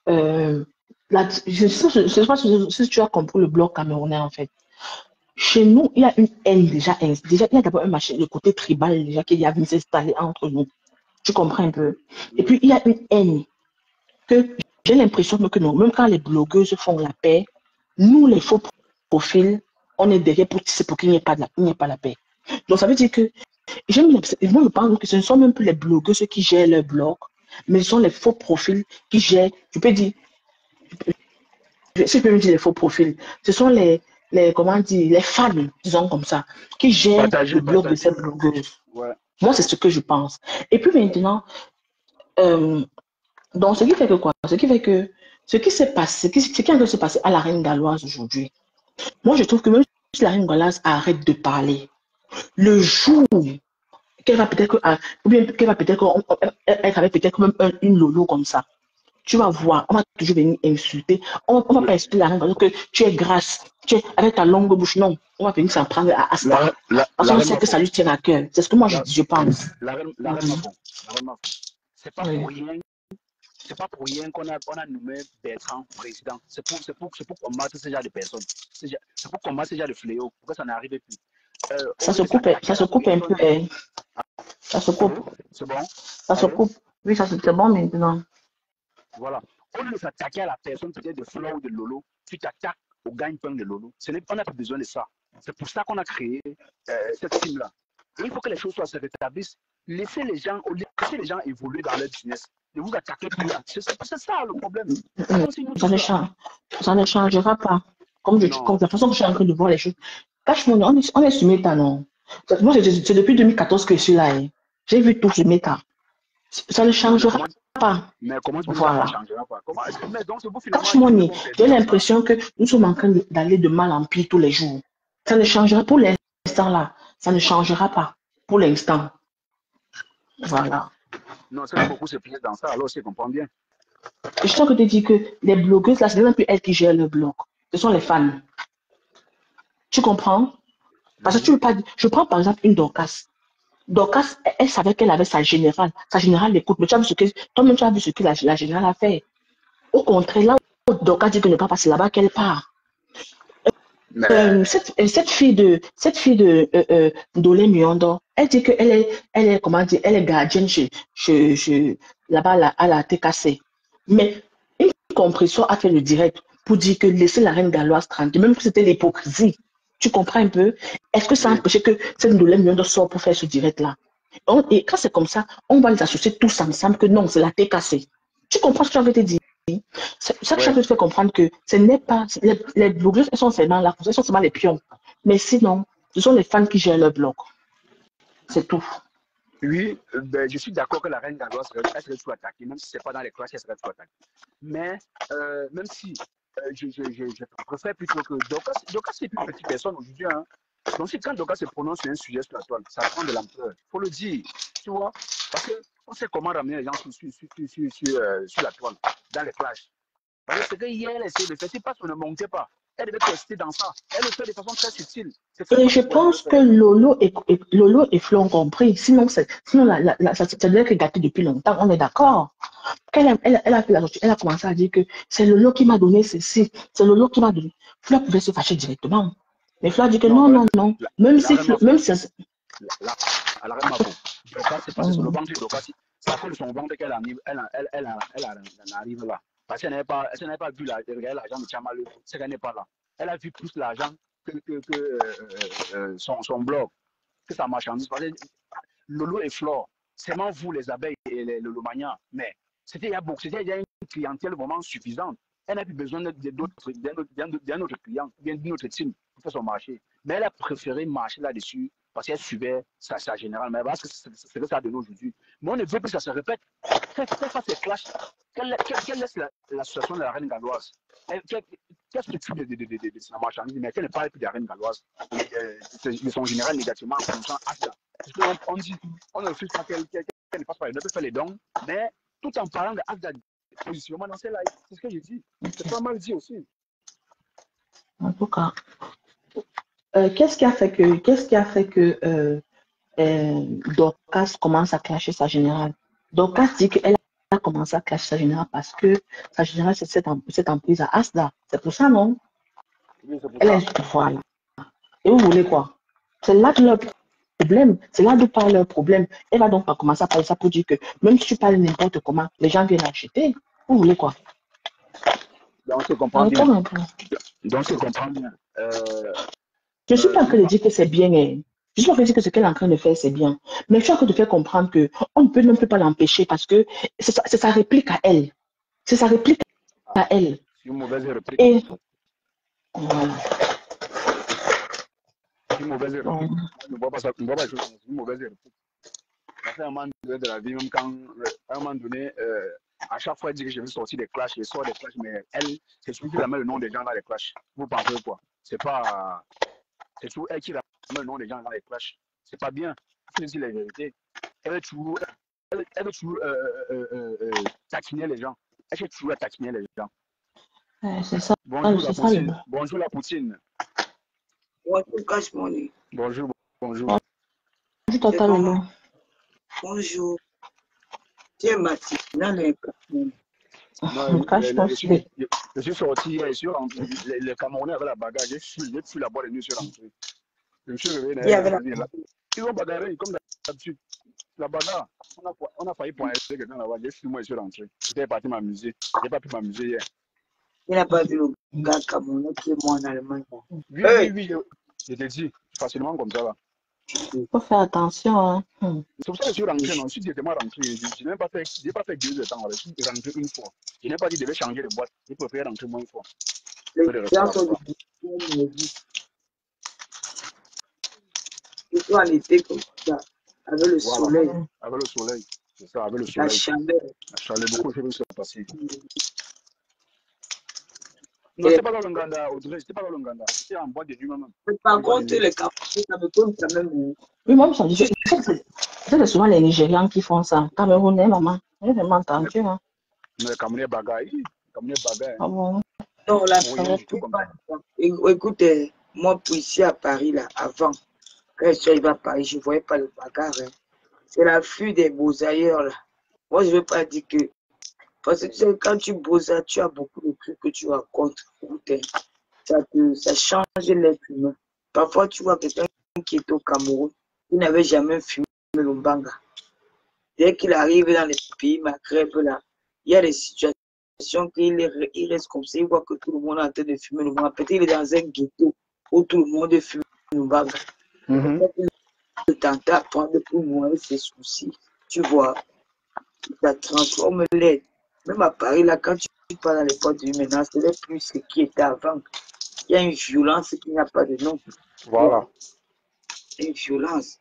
je ne sais pas si tu as compris le bloc camerounais, en fait. Chez nous, il y a une haine déjà, il y a d'abord un machin, le côté tribal déjà qui a venu s'installer entre nous. Tu comprends un peu? Et Oui. puis, il y a une haine que j'ai l'impression que non, même quand les blogueuses font la paix, nous, les faux profils, on est derrière pour qu'il n'y ait pas la paix. Donc, ça veut dire que moi, je pense que ce ne sont même plus les blogueuses qui gèrent leur blog, mais ce sont les faux profils qui gèrent, je peux dire, si je peux me dire les faux profils, ce sont comment dire, les fans, disons comme ça, qui gèrent le blog de Partagez. ces blogueuses. Ouais. Moi, c'est ce que je pense. Et puis maintenant, euh, donc, ce qui fait que quoi? Ce qui fait que ce qui s'est passé, ce qui est en train de se passer à la reine galloise aujourd'hui, moi, je trouve que même si la reine galloise arrête de parler, le jour qu'elle va peut-être, ou bien qu'elle va peut-être, elle avait peut-être même une lolo comme ça, tu vas voir, on va toujours venir insulter, on va pas insulter la reine galloise que tu es grasse, tu es avec ta longue bouche, non, on va venir s'en prendre à Asta, parce La qu'on reine sait que ça Mafo. lui tient à cœur. C'est ce que moi, La, je pense. la reine Mhm. Mafo. La reine Mafo. C'est pas Oui. pour rien. C'est pas pour rien on a nommé Bertrand président. C'est pour combattre ce genre de personnes. C'est pour combattre ce genre de fléaux. Pour que ça n'arrive plus. Au lieu de s'attaquer Ça à se la coupe un peu, personne. hein. Ça se coupe. Allô? C'est bon? Ça se Allô? coupe. Oui, ça c'est bon maintenant. Voilà. Au lieu de s'attaquer à la personne peut-être de Flo ou de Lolo, tu t'attaques au gagne-pain de Lolo. On n'a pas besoin de ça. C'est pour ça qu'on a créé cette team-là. Et il faut que les choses se rétablissent. Laissez les gens évoluer dans leur business. Ne vous attaquez plus à. C'est ça le problème. C'est comme si nous Ça tous ne là. change, ça ne changera pas. Comme Non. la façon que je suis en train de voir les choses. Cache-moi, on est sur Meta, non? Moi, c'est depuis 2014 que je suis là, hein. J'ai vu tout sur Meta. Ça ne Non, changera pas. mais comment tu dis ça, ça ne Voilà. changera pas? Mais donc, c'est vous finalement Cache-moi, qui nous ont permis j'ai dans ça. l'impression que nous sommes en train d'aller de mal en pire tous les jours. Ça ne changera pour l'instant là. Ça ne changera pas pour l'instant. Voilà. Non, c'est que beaucoup se plaisent dans ça, alors je comprends bien. Et je tiens que te dire que les blogueuses, là, ce n'est même plus elles qui gèrent le blog. Ce sont les fans. Tu comprends? Parce que tu veux pas dire, je prends par exemple une Dorcas. Dorcas, elle savait qu'elle avait sa générale. Sa générale l'écoute. Mais tu as vu ce que, toi-même, tu as vu ce que la générale a fait. Au contraire, là où Dorcas dit que ne pas passer là-bas, qu'elle part. Mais, cette fille de Ndolé Miondo, elle dit elle est, comment dire, elle est gardienne là-bas à la TKC. Mais une compression a fait le direct pour dire que laisser la reine galloise tranquille, même que c'était l'hypocrisie. Tu comprends un peu? Est-ce que ça a oui, empêché que cette Ndolé Miondo sorte pour faire ce direct-là? Et quand c'est comme ça, on va les associer tous ensemble que non, c'est la TKC. Tu comprends ce que j'avais te dit? Chaque chose ouais. te fait comprendre que ce n'est pas. Les blogueuses, elles sont seulement là, elles sont seulement les pions. Mais sinon, ce sont les fans qui gèrent leur blog. C'est tout. Oui, ben, je suis d'accord que la reine galloise elle serait toujours attaquée, même si ce n'est pas dans les classes, elle serait toujours attaquée. Mais même si je préfère plutôt que Dorcas c'est plus petite personne aujourd'hui. Hein. Donc quand Dorcas se prononce sur un sujet sur la toile, ça prend de l'ampleur. Il faut le dire, tu vois. Parce qu'on sait comment ramener les gens sur la toile, dans les clashs. Parce que ce qu'hier, elle essaie de faire, c'est pas qu'on ne montait pas. Elle devait rester dans ça. Elle le fait de façon très subtile. C'est très Et je facile pour elle de le pense que faire. Lolo et Flo ont compris. Sinon, ça devait être gâté depuis longtemps. On est d'accord. Elle a commencé à dire que c'est Lolo qui m'a donné ceci. C'est Lolo qui m'a donné. Flo pouvait se fâcher directement. Mais Flo a dit que Non, non, non, non. Même la si reine Flo, m'a même faux. si. Elle arrête ma peau. Doka, c'est parce que c'est le ventre de Doka. C'est à cause de son ventre qu'elle arrive, elle arrive là. Parce qu'elle n'avait pas vu regarder l'argent de Tchamalou. C'est qu'elle n'est pas là. Elle a vu plus l'argent que son blog, que sa marchandise. Parce que Lolo et Flore, c'est vraiment vous les abeilles et les Lolomaniens. Mais c'était il y a une clientèle vraiment suffisante. Elle n'a plus besoin d'un autre client, bien d'une autre team pour faire son marché. Mais elle a préféré marcher là-dessus parce qu'elle suivait sa générale. Mais parce que c'est que ça a donné aujourd'hui. Mais on ne veut plus que ça se répète. Qu'elle fasse ses clashs, qu'elle laisse la situation de la reine galloise. Qu'elle se tue de sa marchandise, mais qu'elle ne parle plus de la reine galloise et de son général négativement en prononçant Asta. Parce qu'on dit, on ne refuse pas qu'elle ne fasse pas, elle peut faire les dons, mais tout en parlant de Asta, positionnement dans ses lives. C'est ce que j'ai dit. C'est pas mal dit aussi. En tout cas, qu'est-ce qui a fait que Dorcas commence à clasher sa générale? Dorcas dit qu'elle a commencé à clasher sa générale parce que sa générale, c'est cette emprise à Asda. C'est pour ça, non? Oui, c'est pour Elle ça. est, voilà. Et vous voulez quoi? C'est là que leur problème, c'est là d'où parle leur problème. Elle va donc pas commencer à parler ça pour dire que même si tu parles n'importe comment, les gens viennent acheter. Vous voulez quoi? Donc, on se comprend bien. Répondre un peu. Donc, on se comprend bien. Je ne suis pas en Nous, train de dire que c'est bien. Hein. Je suis pas en train de dire que ce qu'elle est en train de faire, c'est bien. Mais je suis en train de faire comprendre qu'on ne peut même plus pas l'empêcher parce que c'est sa réplique à elle. C'est sa réplique à elle. c'est une mauvaise réplique. Et voilà. C'est une mauvaise réplique. Bon. Moi, je ne vois pas ça. Je ne vois pas les choses comme une mauvaise réplique. Parce qu'à un moment donné de la vie, même quand, à un moment donné, à chaque fois, elle dit que je vais sortir des clashs, je sors des clashs, mais elle, c'est celui qui ramène le nom des gens dans les clashs. Vous pensez quoi? C'est pas. C'est toujours elle qui ramène le nom des gens dans les clashs. C'est pas bien. Il faut dire la vérité. Elle veut toujours, elle veut toujours taquiner les gens. Elle cherche toujours à taquiner les gens. C'est ça, Bonjour la c'est ça le poutine. bon. Bonjour la poutine. Bonjour, Cash Money. Bonjour, bonjour. Je C'est t'attends le comment? long. Bonjour. Tu es matinal, hein, Cash Money. Non, Cache ton slip. je suis sorti hier, je suis rentré. Les Camerounais avaient la bagarre, j'ai fui la boîte de nuit, je suis rentré. Je me suis réveillé Il y avait la... là. Ils ont bagarré comme d'habitude. La bagarre, on a failli poigner quelqu'un là-bas. J'ai fui, moi, je suis rentré. J'étais parti m'amuser. J'ai pas pu m'amuser hier. Il n'a pas vu le gars camerounais qui est mort en Allemagne. Oui, oui, Hey! oui, je t'ai dit, facilement comme ça là. Il faut faire attention. Hein. C'est pour ça que je suis rentré, non, je suis directement rentré. Je n'ai pas fait 2 heures de temps, je suis rentré une fois. Je n'ai pas dit que je devais changer de boîte. Je préfère rentrer moins une fois. Les Peu de respect gens à sont papa. des surtout en été comme ça, avec le Voilà, soleil, avec le soleil. C'est ça, avec le la soleil. chaleur. La chaleur, beaucoup de choses se passer. Non, Et c'était pas dans le Nganda, Audrey, c'était pas dans le Nganda. C'était en boîte de nuit même. par En boîte de contre, nuit. les Camerounais, ça me donne quand même. Oui, moi, je sais que c'est souvent les Nigérians qui font ça. Camerounais, maman. J'ai vraiment Mais, entendu. Hein. mais Camerounais bagaille. Camerounais bagaille. Ah bon? Non, la Pour rien du tout comme plupart ça. du temps. Écoute, moi, pour ici à Paris, là, avant, quand je suis arrivé à Paris, je ne voyais pas le bagarre. Hein. C'est la fuite des beaux ailleurs, là. Moi, je ne veux pas dire que. Parce que tu sais, quand tu bosses, tu as beaucoup de trucs que tu racontes. ça change l'être humain. Parfois, tu vois quelqu'un qui est au Cameroun, il n'avait jamais fumé le mbanga. Dès qu'il arrive dans les pays Maghreb, là, il y a des situations qu'il reste comme ça, il voit que tout le monde est en train de fumer le mbanga. Peut-être qu'il est dans un ghetto où tout le monde fume le mbanga. Il tente à prendre pour moi ses soucis. Tu vois, ça transforme l'aide. Même à Paris, là, quand tu pars dans les portes du maintenant, ce n'est plus ce qui était avant. Il y a une violence qui n'a pas de nom. Voilà. Une violence.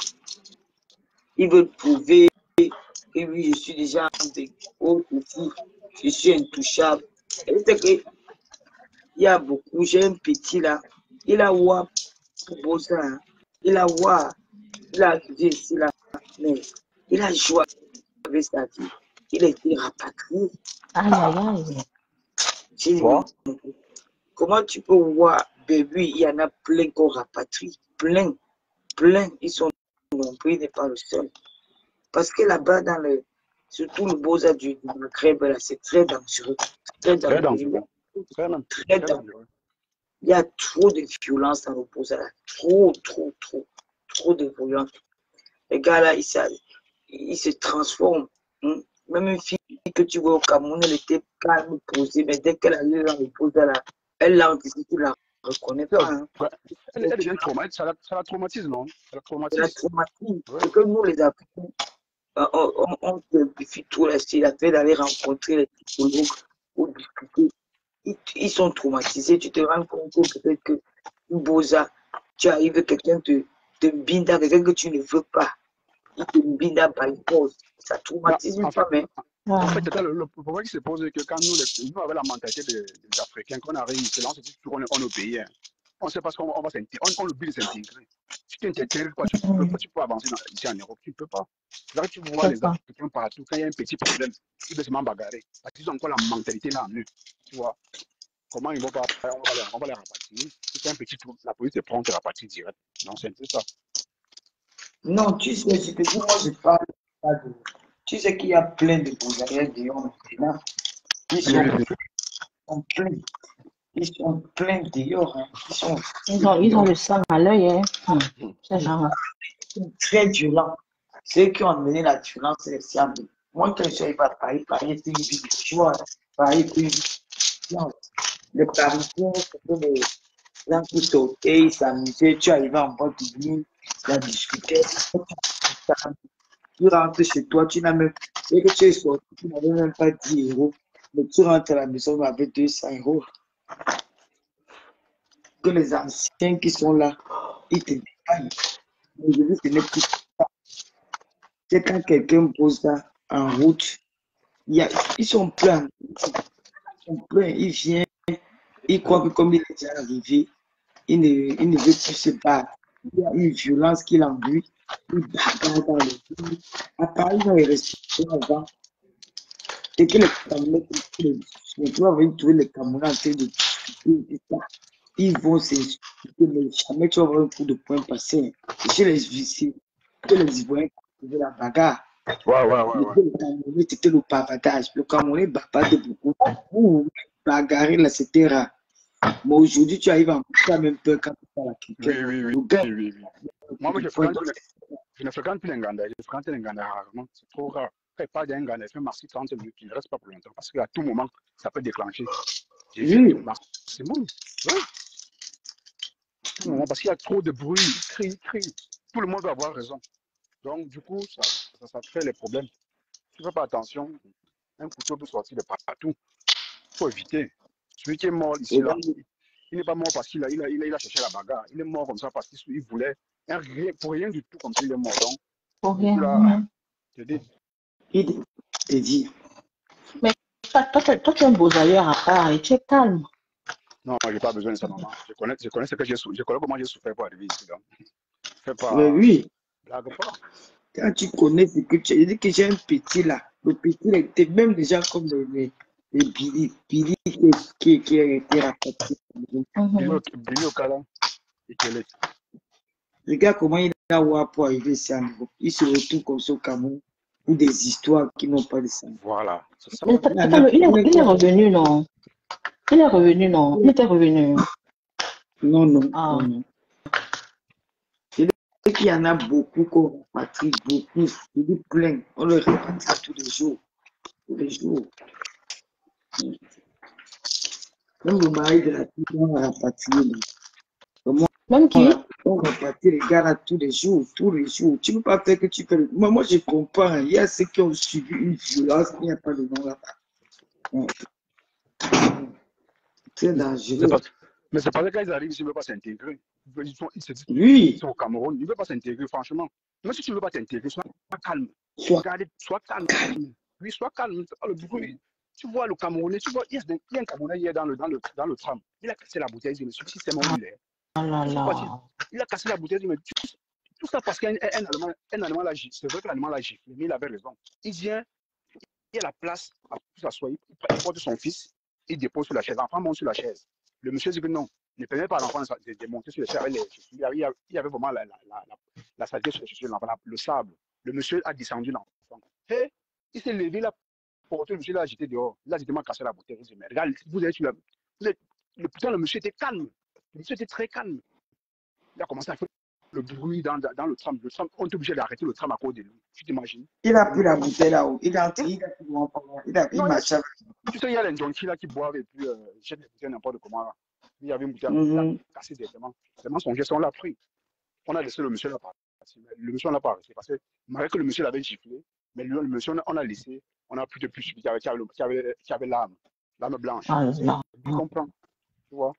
Ils veulent prouver que oui, je suis déjà de haut aussi, je suis intouchable. Et c'est que il y a beaucoup, j'ai un petit là, il a ouah pour Bosa, hein. Il a ouah, il a accusé ici là, mais il a joué avec sa vie. Il a été rapatrié. Aïe, aïe, aïe. J'ai dit, Bon. comment tu peux voir, bébé, il y en a plein qu'on rapatrie, plein, ils sont nombreux, il n'est pas le seul. Parce que là-bas, surtout le Bosa du Maghreb, c'est très dangereux. Très dangereux. Très dangereux. Il y a trop de violence dans le Bosa là. Trop de violence. Les gars là, ils se transforment. Hein. Même une fille que tu vois au Cameroun, elle était calme, posée, mais dès qu'elle arrive dans le Bosa là, elle l'anticipe, tu la reconnais pas. Hein. Elle devient traumatisée, ça la traumatise, non? Ça la traumatise. Ça la traumatise. C'est que nous, les Africains, on simplifie tout là, c'est la fait d'aller rencontrer les psychologues ou discuter. Ils sont traumatisés. Tu te rends compte que peut-être que Boza, tu arrives, quelqu'un te binda, quelqu'un que tu ne veux pas. Il te binda par une cause. Ça traumatise une femme. En fait, le problème qui se pose est que quand nous avons la mentalité des Africains, quand on arrive ici, là, on se dit toujours on est au pays. Hein. On sait pas qu'on va s'intégrer, on oublie de s'intégrer. Si tu n'intègres pas, tu peux avancer ici en Europe, tu ne peux pas. Là, tu vois les Africains partout, quand il y a un petit problème, ils veulent se bagarrer. Parce qu'ils ont encore la mentalité là en eux. Tu vois. Comment ils vont pas, on va les rapatrier. Si c'est un petit truc, la police te prend, te rapatrie direct. Non, c'est ça. Non, tu sais, je te dis, moi, je parle pas de. Tu sais qu'il y a plein de Bozaïens dehors maintenant. Ils sont pleins. Ils sont pleins dehors. Hein. Ils ont le sang à l'œil. Hein. Ces gens-là. Ils sont très violents. Ceux qui ont amené la violence, c'est les Siames. Moi, quand je suis arrivé à Paris, Paris était une ville de joie. Paris était une ville de violence. Les Parisiens, c'était des gens qui sautaient, ils s'amusaient. Tu arrivais en boîte de nuit, ça discutait. Tu rentres chez toi, tu n'as même. Et que tu es sorti, tu n'avais même pas 10 euros. Mais tu rentres à la maison avec 200 euros. Que les anciens qui sont là, ils te détaillent. Aujourd'hui, ce n'est plus ça. C'est quand quelqu'un pose ça en route, ils sont pleins. Ils viennent, ils croient que comme il est déjà arrivé, il ne veut plus se battre. Il y a une violence qui l'enduit. Il bagarre dans les villes. À Paris, dans les restaurants avant, et que les Camerounais, trouver les Camerounais en train de discuter, ils vont s'insulter, mais jamais tu vas avoir un coup de poing passé. Chez les Ivoiriens, que les Ivoiriens faisaient la bagarre. Le Camerounais, c'était le bavardage. Le Camerounais bavardait beaucoup. Bagarrer là, c'était rare. Mais aujourd'hui, tu arrives en tu as même peur quand tu parles à quelqu'un. Oui. Moi, je ne fréquente plus l'Inganda. Je fréquente l'Inganda rarement. C'est trop rare. Quand il parle d'un Inganda, il fait marcher 30 minutes. Il ne reste pas pour longtemps. Parce qu'à tout moment, ça peut déclencher. J'ai vu c'est bon. Oui. Tout le moment, parce qu'il y a trop de bruit. Il crie. Tout le monde va avoir raison. Donc, du coup, ça crée les problèmes. Si tu ne fais pas attention, un couteau peut sortir de partout. Il faut éviter. Celui qui est mort ici, là, il n'est pas mort parce qu'il a cherché la bagarre. Il est mort comme ça parce qu'il voulait pour rien du tout comme ça, il est mort. Donc, pour rien. Il te dit. Mais toi, tu es un beau ailleurs à part et tu es calme. Non, je n'ai pas besoin de ça, maman. Je connais ce que j'ai souffert. Je connais comment j'ai souffert pour arriver ici. Donc. Fais pas. Oui. Blague pas. Quand tu connais ce que tu as, je dis que j'ai un petit là. Le petit là était même déjà comme les Billy qui a été rapatrié. Billy au cas là. Regarde comment il a oublié pour arriver ici en Europe. Il se retrouve comme ça au Cameroun pour des histoires qui n'ont pas de sens. Voilà. C'est ça. Mais il est revenu, non? Il est revenu, non? Il était revenu. Non, non, Ah, non, non. C'est qu'il y en a beaucoup qu'on rapatrie, beaucoup. Il dit plein. On le rapatrie tous les jours. Tous les jours. Même le mari de la fille, on l'a rapatrié. Comment même qui? on rapatrie les gars là tous les jours, tous les jours. Tu ne peux pas faire que tu fais. Moi, je comprends. Il y a ceux qui ont subi une violence, il n'y a pas de nom là-bas. Très Mais dangereux. c'est parce que quand ils arrivent, ils ne veulent pas s'intégrer. Ils se disent qu'ils Oui, sont au Cameroun, ils ne veulent pas s'intégrer, franchement. Même si tu ne veux pas t'intégrer, sois calme. soit Regardez, sois calme. Oui, sois calme. Le bruit. Tu vois le Camerounais, tu vois, il y a un Camerounais hier dans le tram. Il a cassé la bouteille, il dit, mais celui-ci, c'est mon il est. Oh là Ils sont partis. là. Il a cassé la bouteille, il dit, mais tout ça parce qu'un Allemand l'a giflé. C'est vrai que l'Allemand l'a giflé, mais il avait raison. Il vient, il y a la place pour s'asseoir, il porte son fils, il dépose sur la chaise. L'enfant monte sur la chaise. Le monsieur dit que non, ne permet pas à l'enfant de monter sur la chaise avec les chaussures. Il y avait vraiment la saleté sur les chaussures de l'enfant, le sable. Le monsieur a descendu l'enfant. Et il s'est levé là, porté, le monsieur l'a agité dehors. Il a directement cassé la bouteille. Il dit, mais regarde, vous êtes sur la. Putain, le monsieur était calme. Le monsieur était très calme. Il a commencé à faire le bruit dans le tram. Le tram, on est obligé d'arrêter le tram à cause de lui. Tu t'imagines? il a pris la bouteille là-haut. Il a entré, il Non, marchait. tu sais, il y a les donkeys là qui boivent et puis jettent les bouteilles n'importe comment là. Il y avait une bouteille, il a Mhm. cassé directement. Vraiment, son geste, on l'a pris. On a laissé le monsieur là partir. Le monsieur, on l'a pas arrêté parce que malgré que le monsieur l'avait giflé, mais le monsieur, on a laissé, on a plus de plus subi qui avait l'âme blanche. Ah là. Tu comprends, tu vois.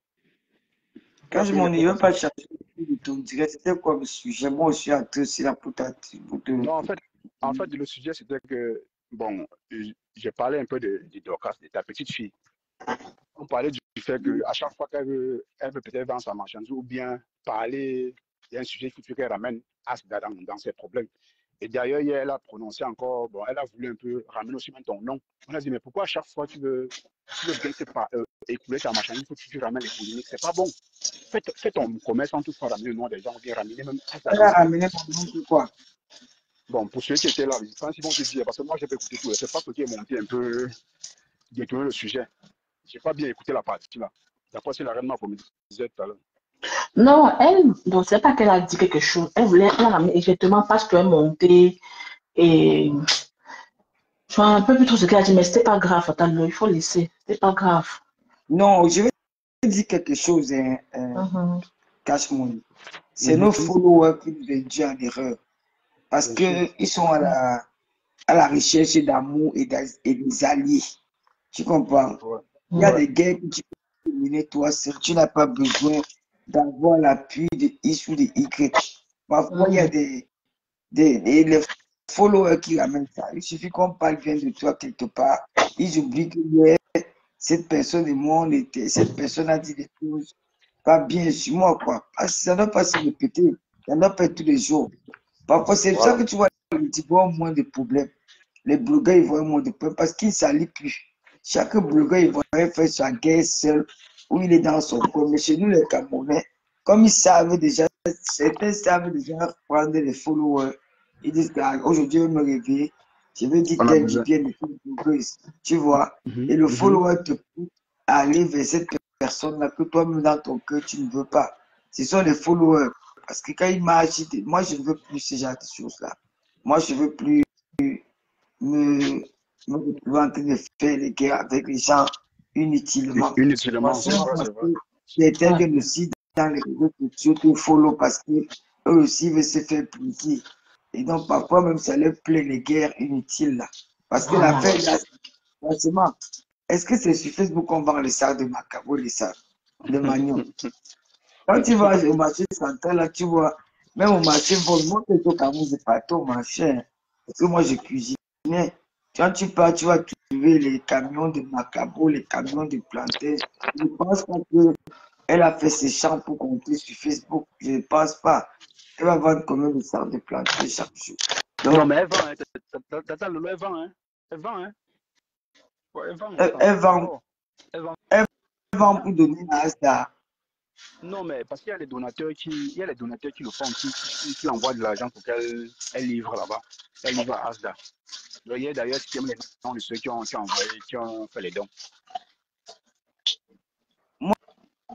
Il Quand a je pris m'en les pots ai comme même ça. pas cherché de ton direct, c'était quoi le sujet? Moi aussi, à tout, c'est la potative. Non, en fait, le sujet, c'était que, bon, j'ai parlé un peu de Dorcas, de ta petite fille. On parlait du fait qu'à chaque fois elle veut peut-être vendre sa marchandise ou bien parler, il y a un sujet qui fait qu'elle ramène Asda dans ses problèmes. Et d'ailleurs, hier, elle a prononcé encore, bon, elle a voulu un peu ramener aussi même ton nom. On a dit, mais pourquoi à chaque fois tu veux bien écouler ta marchandise, il faut que tu ramènes les polémiques. C'est pas bon. Fais ton commerce sans toutefois ramener le nom des gens ou bien ramener même Asda Elle dans a ses. ramené mon nom pour quoi? Bon, pour ceux qui étaient là, je pense qu'ils vont te dire, parce que moi, j'ai pas écouté tout. C'est pas ce qui est monté un peu détourner le sujet. J'ai pas bien écouté la partie là. D'après ce que la reine m'a disait tout à l'heure. Non, elle, donc c'est pas qu'elle a dit quelque chose. Elle a ramené exactement parce qu'elle montait et je suis un peu plus trop ce qu'elle a dit, mais c'était pas grave, attends, il faut laisser. C'était pas grave. Non, je vais te dire quelque chose, Mhm. Cash Money. C'est nos Mhm. followers qui nous induisent en erreur. Parce Bien sûr. qu'ils sont à la recherche d'amour et des alliés. Tu comprends? Ouais. Il y a Ouais. des guerres que tu peux mener toi seul. Tu n'as pas besoin d'avoir l'appui de X ou de Y. Parfois, il y a Mhm. les followers qui ramènent ça. Il suffit qu'on parle bien de toi quelque part. Ils oublient que hier, cette personne et moi, on était, cette personne a dit des choses pas bien sur moi, quoi. Parce que ça ne doit pas se répéter. Ça ne doit pas être tous les jours. Parfois, c'est ça Voilà. que tu vois, les petits voient moins de problèmes. Les blogueurs, ils voient moins de problèmes parce qu'ils ne s'allient plus. Chaque blogueur, il voudrait faire sa guerre seul où il est dans son coin. Mais chez nous, les Camerounais, comme ils savent déjà, certains savent déjà prendre les followers. Ils disent qu'aujourd'hui, je vais me réveiller, je vais dire On a tel du besoin. bien de toute blogueuse. Tu vois? Mhm. Et le Mhm. follower te pousse à aller vers cette personne-là que toi-même dans ton cœur, tu ne veux pas. Ce sont les followers. Parce que quand ils marchent, moi, je ne veux plus ce genre de choses-là. Moi, je ne veux plus me, me retrouver en train de faire les guerres avec les gens inutilement. Inutilement, Parce c'est vrai, que c'est vrai. certains Ouais. viennent aussi dans les réseaux sociaux te follow parce que eux aussi veulent se faire plaisir. Et donc, parfois même, ça leur plaît les guerres inutiles là. Parce que Voilà. l'affaire, là, franchement, est-ce que c'est sur Facebook qu'on vend les sacs de Macabo, les sacs de Magnon? Quand tu vas au marché central, là, tu vois, même au marché vol, moi, que au Cameroun, c'est pas au marché. Hein. Parce que moi, je cuisinais. Quand tu pars, tu vas trouver les camions de Macabo, les camions de Plantain. Je ne pense pas qu'elle a fait ses champs pour compter sur Facebook. Je ne pense pas. Elle va vendre combien de sacs de Plantain chaque jour. Non, Donc, mais elle vend, hein. Tata Lolo, elle vend, hein. Elle vend, hein. Ouais, elle vend, elle, attends. elle vend, Oh, elle vend. elle vend pour donner à Asda. Non, mais parce qu'il y a il y a les donateurs qui le font, qui envoient de l'argent pour qu'elle livre là-bas. Elle livre à Asda. Il y a d'ailleurs qui aiment les noms de ceux qui ont envoyé, qui ont fait les dons.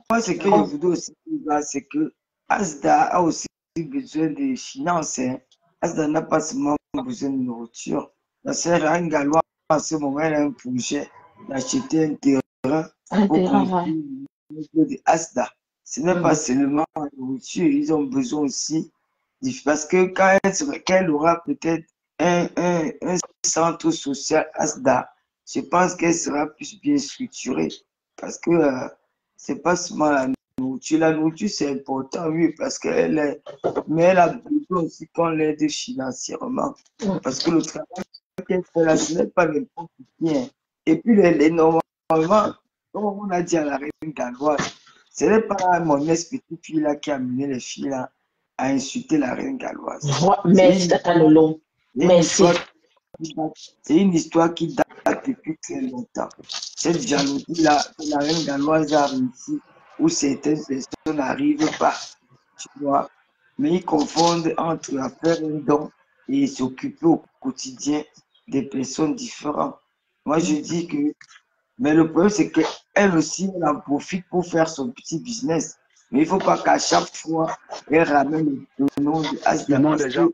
moi, ce que je voudrais aussi dire, c'est que Asda a aussi besoin de finances. Hein. Asda n'a pas seulement besoin de nourriture. La sœur Anne Gallois, en ce moment, elle a un projet d'acheter un terrain pour construire de Asda. Ce n'est pas seulement la nourriture, ils ont besoin aussi, parce que quand elle aura peut-être un centre social Asda, je pense qu'elle sera plus bien structurée. Parce que c'est pas seulement la nourriture. La nourriture, c'est important, oui, parce qu'elle est. Mais elle a besoin aussi qu'on l'aide financièrement. Parce que le travail qu'elle fait là, ce n'est pas n'importe qui. Hein. Et puis, normalement, comme on a dit à la reine galloise, ce n'est pas mon ex-petite fille là qui a mené les filles là à insulter la reine galloise. Merci, Tata Lolo. Merci. C'est une histoire qui date depuis très longtemps. Cette jalousie-là, la reine galloise a réussi, où certaines personnes n'arrivent pas, tu vois. Mais ils confondent entre faire un don et s'occuper au quotidien des personnes différentes. Moi, je dis que, mais le problème, c'est qu'elle aussi, elle en profite pour faire son petit business. Mais il ne faut pas qu'à chaque fois, elle ramène le nom de Asda, parce que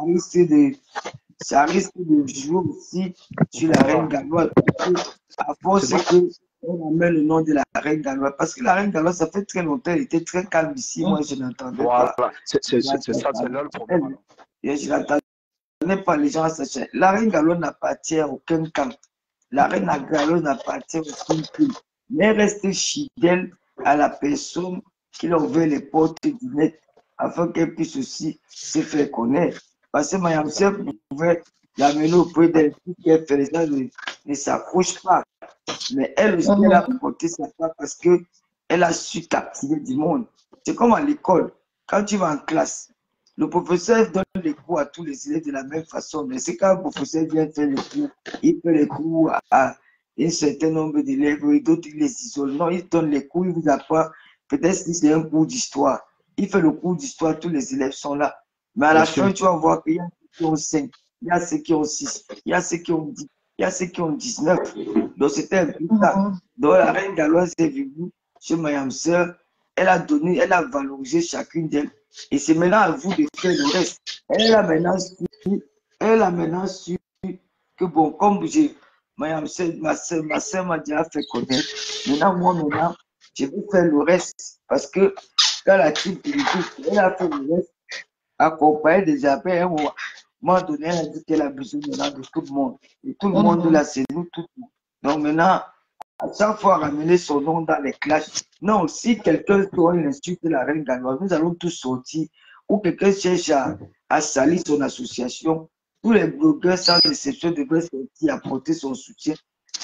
ça risque de jouer aussi sur la reine galloise. À force qu'on amène le nom de la reine galloise. Parce que la reine galloise, ça fait très longtemps, elle était très calme ici. Moi, je n'entendais pas. C'est ça, c'est là le problème. Je n'entendais pas les gens s'acheter. La reine galloise n'appartient à aucun camp. La reine galloise n'appartient à aucun camp. Mais elle reste fidèle à la personne qui leur ouvre les portes du net afin qu'elle puisse aussi se faire connaître. Parce que Mayam Sef pouvait l'amener auprès d'elle, qu'elle fait ça, ne s'accroche pas. Mais elle aussi, elle a porté sa part parce qu'elle a su captiver du monde. C'est comme à l'école. Quand tu vas en classe, le professeur donne les cours à tous les élèves de la même façon. Mais c'est quand le professeur vient faire les cours, il fait les cours à un certain nombre d'élèves et d'autres, il les isole. Non, il donne les cours, il vous apprend. Peut-être que c'est un cours d'histoire. Il fait le cours d'histoire, tous les élèves sont là. Mais à la fin, tu vas voir qu'il y a ceux qui ont 5, il y a ceux qui ont 6, il y a ceux qui ont 10, il y a ceux qui ont 19. Donc, c'était un peu ça. Donc, la reine galloise est venue chez Mayam Sœur. Elle a donné, elle a valorisé chacune d'elles. Et c'est maintenant à vous de faire le reste. Elle a maintenant su que, bon, comme Mayam Sœur, ma soeur m'a déjà fait connaître. Maintenant, je vais faire le reste. Parce que quand la team politique, elle a fait le reste, accompagné des appels, à un moment donné, elle a dit qu'elle a besoin maintenant de tout le monde. Et tout le monde là, c'est nous, tout le monde. Donc maintenant, à chaque fois ramener son nom dans les clashs. Non, si quelqu'un doit insulter la reine galloise, nous allons tous sortir. Ou quelqu'un cherche à salir son association. Tous les blogueurs, sans exception, devraient sortir apporter son soutien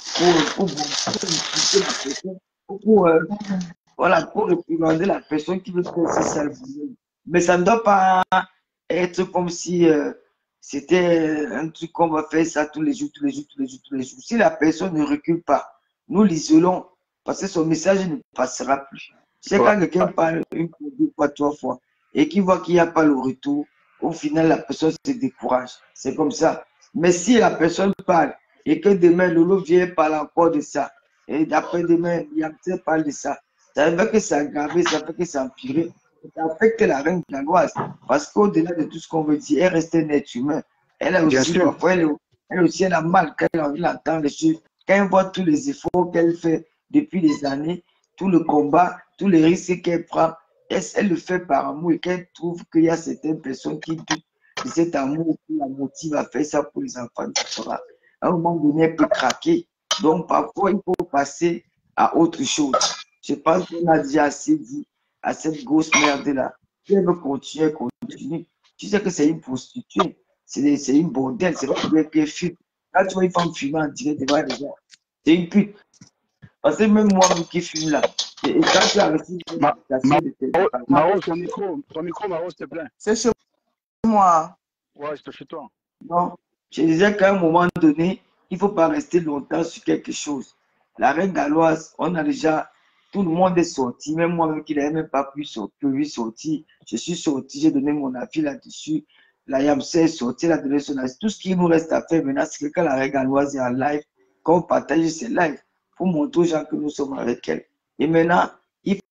pour réprimander la personne qui veut faire ce sale boulot. Mais ça ne doit pas être comme si c'était un truc qu'on va faire ça tous les jours, tous les jours, tous les jours, tous les jours. Si la personne ne recule pas, nous l'isolons parce que son message ne passera plus. C'est quand quelqu'un parle une fois, deux fois, trois fois et qu'il voit qu'il n'y a pas le retour, au final, la personne se décourage. C'est comme ça. Mais si la personne parle et que demain, Lolo vient parler encore de ça, et d'après-demain, Yamté parle de ça, ça fait que c'est aggravé, ça fait que c'est empiré. Ça affecte la reine galloise. Parce qu'au-delà de tout ce qu'on veut dire, elle reste un être humain. Elle a aussi, parfois, elle aussi, elle a mal quand elle entend les choses. Quand elle voit tous les efforts qu'elle fait depuis des années, tout le combat, tous les risques qu'elle prend, elle le fait par amour et qu'elle trouve qu'il y a certaines personnes qui doutent de cet amour qui la motive à faire ça pour les enfants, etc. À un moment donné, elle peut craquer. Donc, parfois, il faut passer à autre chose. Je pense qu'on a déjà assez dit à cette grosse merde-là. Si elle veut continuer, continue. Tu sais que c'est une prostituée. C'est une bordelle. C'est pas qu'elle fume. Quand tu vois une femme fumer en direct devant les gens, c'est une pute. Parce que même moi qui fume là, et quand tu as reçu une invitation de tes Maro, ton micro, Maro, s'il te plaît. C'est chez moi. Ouais, c'est chez toi. Non, je disais qu'à un moment donné, il ne faut pas rester longtemps sur quelque chose. La reine galloise, on a déjà, tout le monde est sorti, même moi-même qui n'avais même pas pu sortir, je suis sorti, j'ai donné mon avis là-dessus. La Yamsé est sortie, elle a donné son avis. Tout ce qui nous reste à faire maintenant, c'est que quand la reine galloise est en live, qu'on partage ses lives, pour montrer aux gens que nous sommes avec elle. Et maintenant,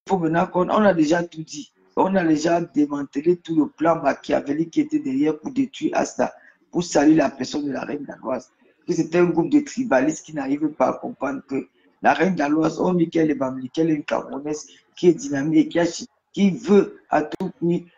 faut maintenant on a déjà tout dit. On a déjà démantelé tout le plan machiavélique qui était derrière pour détruire Asta, pour saluer la personne de la reine danoise. Que c'était un groupe de tribalistes qui n'arrivaient pas à comprendre que la reine danoise, on dit qu'elle est bamli, qu'elle est une Camerounaise, qui est dynamique, qui veut à tout prix,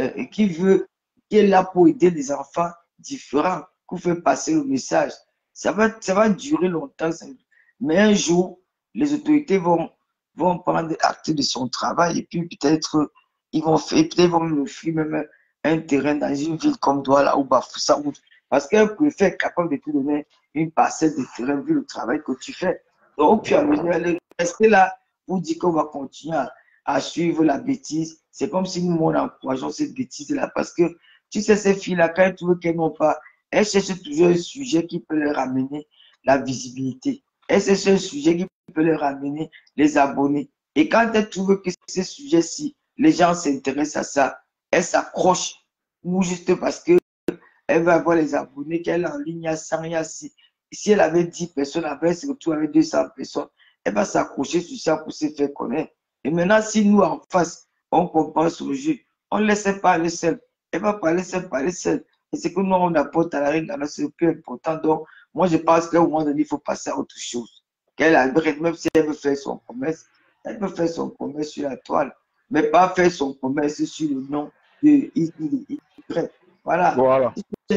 qui est là pour aider les enfants différents, pour faire passer le message. Ça va durer longtemps, mais un jour, les autorités vont prendre acte de son travail et puis peut-être ils vont faire, peut-être ils vont lui offrir même un terrain dans une ville comme Douala ou Bafoussa. Parce qu'un préfet est capable de te donner une parcelle de terrain vu le travail que tu fais. Donc, puis à mesure, elle est restée là pour dire qu'on va continuer à suivre la bêtise. C'est comme si nous, on encourageons cette bêtise-là. Parce que, tu sais, ces filles-là, quand elles trouvent qu'elles n'ont pas, elles cherchent toujours un sujet qui peut leur amener la visibilité. Elles cherchent un sujet qui peut leur amener les abonnés. Et quand elles trouvent que ces sujets-ci, les gens s'intéressent à ça, elles s'accrochent. Ou juste parce que elle va avoir les abonnés qu'elle a en ligne, il y a 100, il y a 6. Si elle avait 10 personnes, après elle se retrouve avec 200 personnes, elle va s'accrocher sur ça pour se faire connaître. Et maintenant, si nous, en face, on comprend son jeu, on ne laisse pas parler seul. Elle va parler seule. Et ce que nous, on apporte à la reine, c'est le plus important. Donc, moi, je pense qu'à un moment donné, il faut passer à autre chose. Qu'elle arrête, même si elle veut faire son commerce, elle peut faire son commerce sur la toile, mais pas faire son commerce sur le nom de Y. Voilà. Voilà.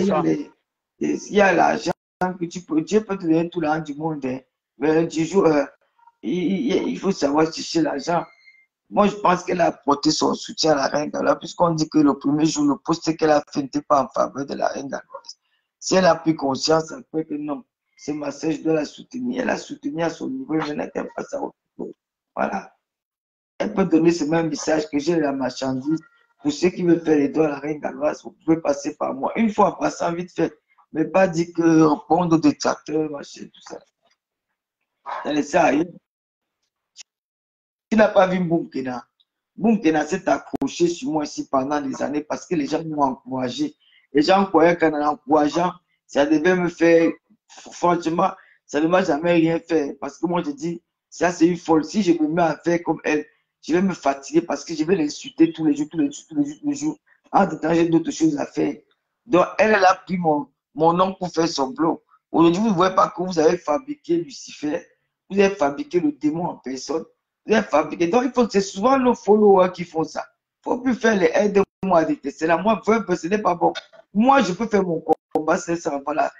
Il y a l'argent que Dieu peut te donner tout l'argent du monde, hein. Mais du jour, il faut savoir chercher l'argent. Moi, je pense qu'elle a apporté son soutien à la reine Galoise, puisqu'on dit que le premier jour, le poste qu'elle a fait n'était pas en faveur de la reine Galoise. Si elle a pris conscience après que non, c'est ma sœur, je dois la soutenir. Elle a soutenu à son niveau, maintenant qu'elle passe à autre chose. Voilà. Elle peut donner ce même message que j'ai la marchandise. Pour ceux qui veulent faire les dons à la reine Galoise, vous pouvez passer par moi. Une fois en passant vite fait, mais pas dire que répondre aux détracteurs, machin, tout ça. Ça ne sert à rien. Tu n'as pas vu Boumkena. Boumkena s'est accroché sur moi ici pendant des années parce que les gens m'ont encouragé. Les gens croyaient qu'en encourageant, ça devait me faire, franchement, ça ne m'a jamais rien fait. Parce que moi, je dis, ça c'est une folle. Si je me mets à faire comme elle, je vais me fatiguer parce que je vais l'insulter tous les jours. En tout temps, j'ai d'autres choses à faire. Donc, elle a pris mon nom pour faire son blog. Aujourd'hui, vous ne voyez pas que vous avez fabriqué Lucifer, vous avez fabriqué le démon en personne. Fabriquer. Donc, c'est souvent nos followers qui font ça. Il ne faut plus faire les aide-moi à détester. Là, moi, ce n'est pas bon. Moi, je peux faire mon combat, ça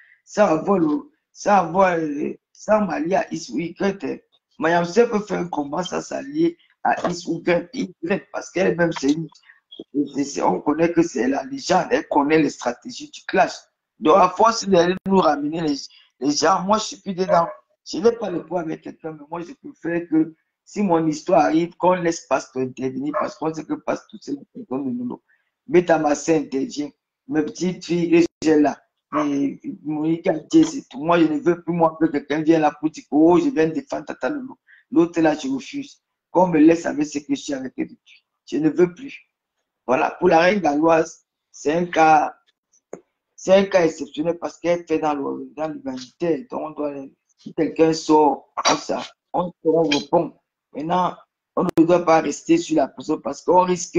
va m'allier à X ou Y. Mayamse peut faire un combat, ça s'allier à X ou Y, parce qu'elle-même, on connaît que c'est la légende, elle connaît les stratégies du clash. Donc, à force d'aller nous ramener les gens, moi, je ne suis plus dedans. Je n'ai pas le poids avec quelqu'un, mais moi, je préfère que si mon histoire arrive, qu'on laisse Pasteur intervenir, parce qu'on sait que Pasteur, c'est le nom de nous. Mais Tamassé intervient. Mes petites filles, j'ai là. Monique c'est tout. Moi, je ne veux plus, moi, que quelqu'un vienne là pour dire, oh, je viens défendre Tata Lolo. L'autre là, je refuse. Qu'on me laisse avec ce que je suis avec elle depuis. Je ne veux plus. Voilà. Pour la reine galoise, c'est un cas exceptionnel parce qu'elle fait dans l'humanité. Donc, on doit, si quelqu'un sort comme ça, on répond. Maintenant, on ne doit pas rester sur la personne parce qu'on risque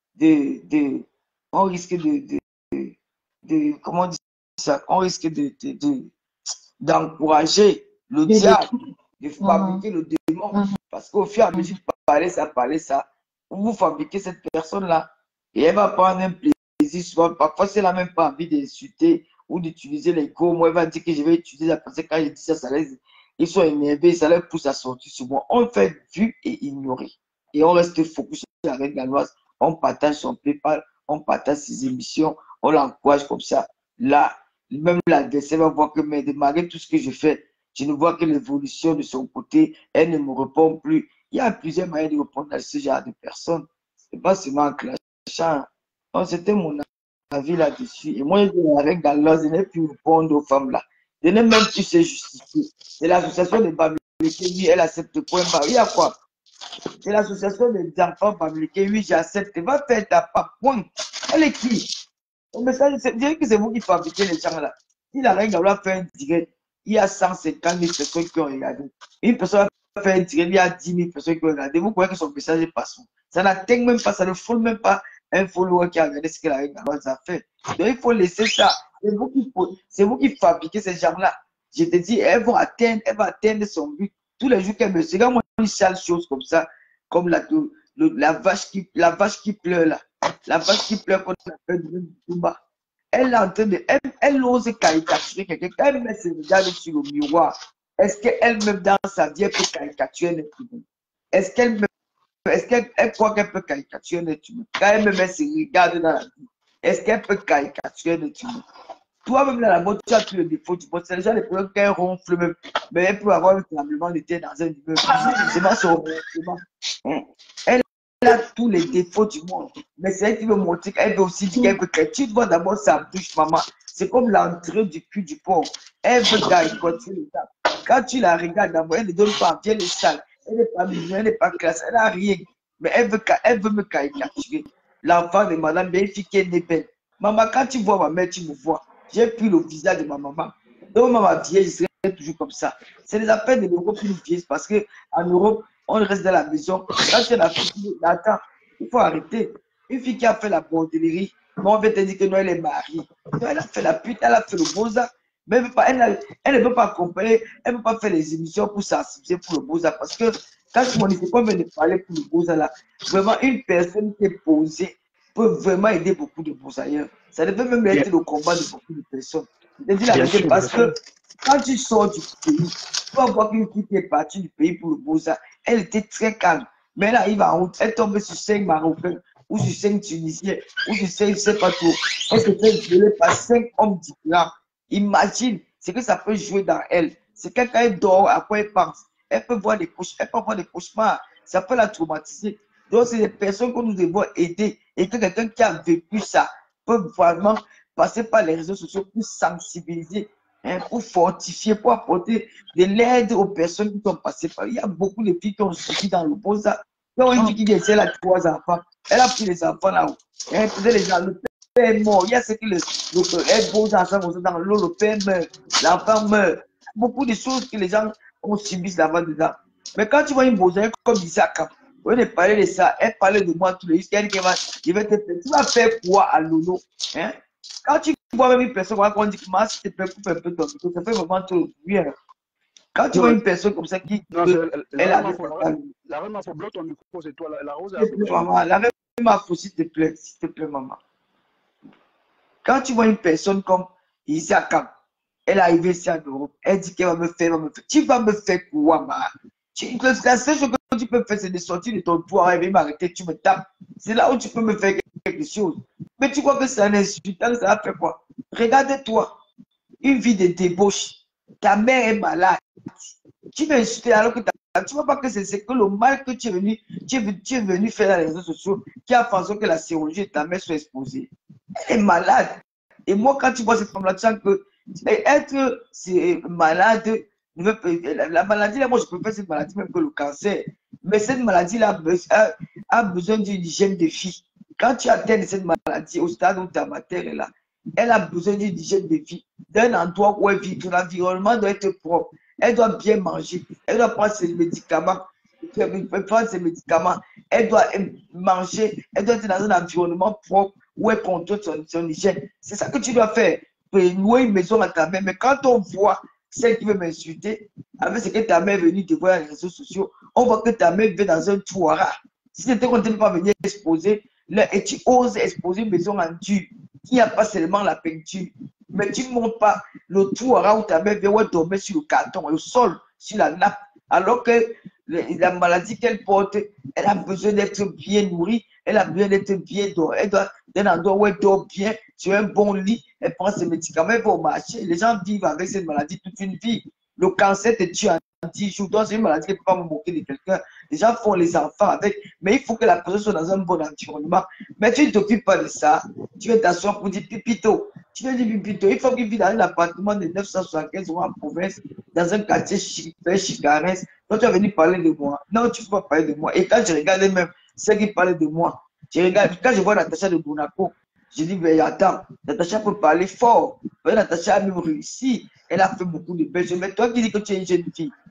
comment dire ça, on risque d'encourager le diable, de fabriquer le démon. Parce qu'au fur et à mesure de parler ça, vous fabriquez cette personne-là et elle va prendre un plaisir. Souvent, parfois, si elle n'a même pas envie d'insulter ou d'utiliser les gros mots, elle va dire que je vais utiliser la personne. Quand je dis ça, ils sont énervés, ça leur pousse à sortir sur moi. On fait vu et ignorer. Et on reste focus sur la reine galoise. On partage son PayPal, on partage ses émissions, on l'encourage comme ça. Là, même l'adversaire va voir que, mais malgré tout ce que je fais, je ne vois que l'évolution de son côté. Elle ne me répond plus. Il y a plusieurs moyens de répondre à ce genre de personnes. Ce n'est pas seulement en clashant. Donc, c'était mon avis là-dessus. Et moi, avec galoise, je n'ai plus répondre aux femmes là. Je n'ai même plus se justifier. C'est l'association des Bamileke, oui, elle accepte point barre. Il y a quoi? C'est l'association des enfants Bamileke, oui, j'accepte. Va faire ta part, point. Elle est qui? Mais ça, je dirais que c'est vous qui fabriquez les gens là. Si la reine Galois fait un direct, il y a 150 000 personnes qui ont regardé. Une personne faire un direct, il y a 10 000 personnes qui vont regarder. Vous croyez que son message passe. Ça n'atteint même pas, ça ne follow même pas un follower qui a regardé ce qu'elle a regardé ça fait. Donc il faut laisser ça. C'est vous qui fabriquez ces gens-là. Je te dis, elle va atteindre son but. Tous les jours qu'elle me dit, regarde-moi une sale chose comme ça, comme la vache qui pleure là. La vache qui pleure qu'on appelle tout bas. Elle est en train de, elle ose caricaturer quelqu'un. Quand elle se regarde sur le miroir, est-ce qu'elle-même dans sa vie, elle peut caricaturer un être humain? Est-ce qu'elle croit qu'elle peut caricaturer un être humain? Quand elle-même se regarde dans la vie, est-ce qu'elle peut caricaturer un être humain? Toi-même, dans la mode, tu as tous les défauts du monde. C'est déjà les problèmes qu'elle ronfle même. Mais elle peut avoir un tremblement de terre dans un immeuble. C'est pas son ronflement. Elle a tous les défauts du monde. Mais c'est elle qui veut montrer qu'elle veut aussi dire qu'elle peut créer. Tu vois d'abord sa bouche, maman. C'est comme l'entrée du cul du porc. Elle veut caricature les gens. Quand tu la regardes d'abord, elle ne donne pas bien les salles. Elle n'est pas mignonne, elle n'est pas classe, elle n'a rien. Mais elle veut me caricaturer. L'enfant de madame, bien, fille qui est belle. Maman, quand tu vois ma mère, tu me vois. J'ai pris le visage de ma maman. Donc, ma vieille, je serai toujours comme ça. C'est les affaires de l'Europe qui nous vieillissent parce qu'en Europe, on reste dans la maison. Quand tu es la fille, attends, il faut arrêter. Une fille qui a fait la bordellerie, on va te dire que non, elle est mariée. Non, elle a fait la pute, elle a fait le beaux-arts. Mais elle ne peut pas accompagner, elle ne peut pas faire les émissions pour sensibiliser pour le beaux-arts. Parce que quand mon école vient de parler pour le beaux-arts, là, vraiment, une personne qui est posée peut vraiment aider beaucoup de beaux-arts. Ça devait même être le combat de beaucoup de personnes. Je te dis la vérité parce que quand tu sors du pays, tu vas voir qu'une fille qui est partie du pays pour le beaux-arts, elle était très calme. Mais elle arrive en route, elle tombe sur 5 Marocains, ou sur 5 Tunisiens, ou sur 5, je ne sais pas trop. Elle se fait violer par 5 hommes différents. Imagine ce que ça peut jouer dans elle. C'est quand elle dort, à quoi elle pense. Elle peut voir des cauchemars. Ça peut la traumatiser. Donc, c'est des personnes que nous devons aider. Et que quelqu'un qui a vécu ça peut vraiment passer par les réseaux sociaux pour sensibiliser, pour fortifier, pour apporter de l'aide aux personnes qui sont passées par. Il y a beaucoup de filles qui ont suivi dans le beaux-arts. Il y a une fille qui dit qu'elle a 3 enfants. Elle a pris les enfants là-haut. Elle faisait les gens. Le père est mort. Il y a ce que les beaux enfants dans l'eau, le père meurt, l'enfant meurt. Beaucoup de choses que les gens ont subi là-bas dedans. Mais quand tu vois une beau-arts comme Isaac, au lieu de parler de ça, elle parlait de moi tous les jours. Elle dit tu vas faire quoi à Lolo? Hein? Quand tu vois même une personne on dit que moi, si tu te préoccupes un peu ton micro, ça fait vraiment trop bien. Quand tu vois une personne comme ça qui. Non, elle a la reine faut bloquer ton micro, c'est toi. La rose maman, la reine s'il te plaît, maman. Quand tu vois une personne comme Isaac, elle est arrivée ici en Europe, elle dit qu'elle va me faire, Tu vas me faire quoi, maman? La seule chose que tu peux faire, c'est de sortir de ton toit et m'arrêter, tu me tapes. C'est là où tu peux me faire quelque chose. Mais tu crois que c'est un insultant, ça va faire quoi? Regarde-toi, une vie de débauche. Ta mère est malade. Tu vas insulter alors que tu ne vois pas que c'est que le mal que tu es venu faire dans les réseaux sociaux qui a fait en sorte que la chirurgie de ta mère soit exposée. Elle est malade. Et moi, quand tu vois cette femme-là, tu sens que être malade, la maladie, là, moi, je préfère cette maladie même que le cancer. Mais cette maladie-là a besoin d'une hygiène de vie. Quand tu atteins cette maladie au stade où ta mère est là, elle a besoin d'une hygiène de vie, d'un endroit où elle vit. L'environnement doit être propre. Elle doit bien manger. Elle doit prendre ses médicaments. Elle doit manger. Elle doit être dans un environnement propre où elle contrôle son hygiène. C'est ça que tu dois faire. Louer une maison à ta mère. Mais quand on voit celle qui veut m'insulter, avec ce que ta mère est venue te voir dans les réseaux sociaux, on voit que ta mère vit dans un touara. Si c'était qu'on ne pas venir exposer, là, et tu oses exposer une maison en dur, il n'y a pas seulement la peinture, mais tu ne montres pas le touara où ta mère vient dormir sur le carton, le sol, sur la nappe, alors que la maladie qu'elle porte, elle a besoin d'être bien nourrie, elle a besoin d'être bien dormie, elle doit d'un endroit où elle dort bien, sur un bon lit, elle prend ses médicaments, elle va au marché. Les gens vivent avec cette maladie toute une vie. Le cancer te tue en 10 jours. Donc, c'est une maladie qui ne peut pas me moquer de quelqu'un. Les gens font les enfants avec, mais il faut que la personne soit dans un bon environnement. Mais tu ne t'occupes pas de ça. Tu viens t'asseoir pour dire pipito. Tu viens dire pipito. Il faut qu'il vive dans un appartement de 975 euros en province, dans un quartier chicarès. Toi, tu vas venir parler de moi. Non, tu ne peux pas parler de moi. Et quand je regarde même ceux qui parlent de moi, je regarde, quand je vois Natacha de Monaco, je dis, mais attends, Natacha peut parler fort. Mais Natacha a même réussi. Elle a fait beaucoup de belles choses. Mais toi qui dis que tu es une jeune fille,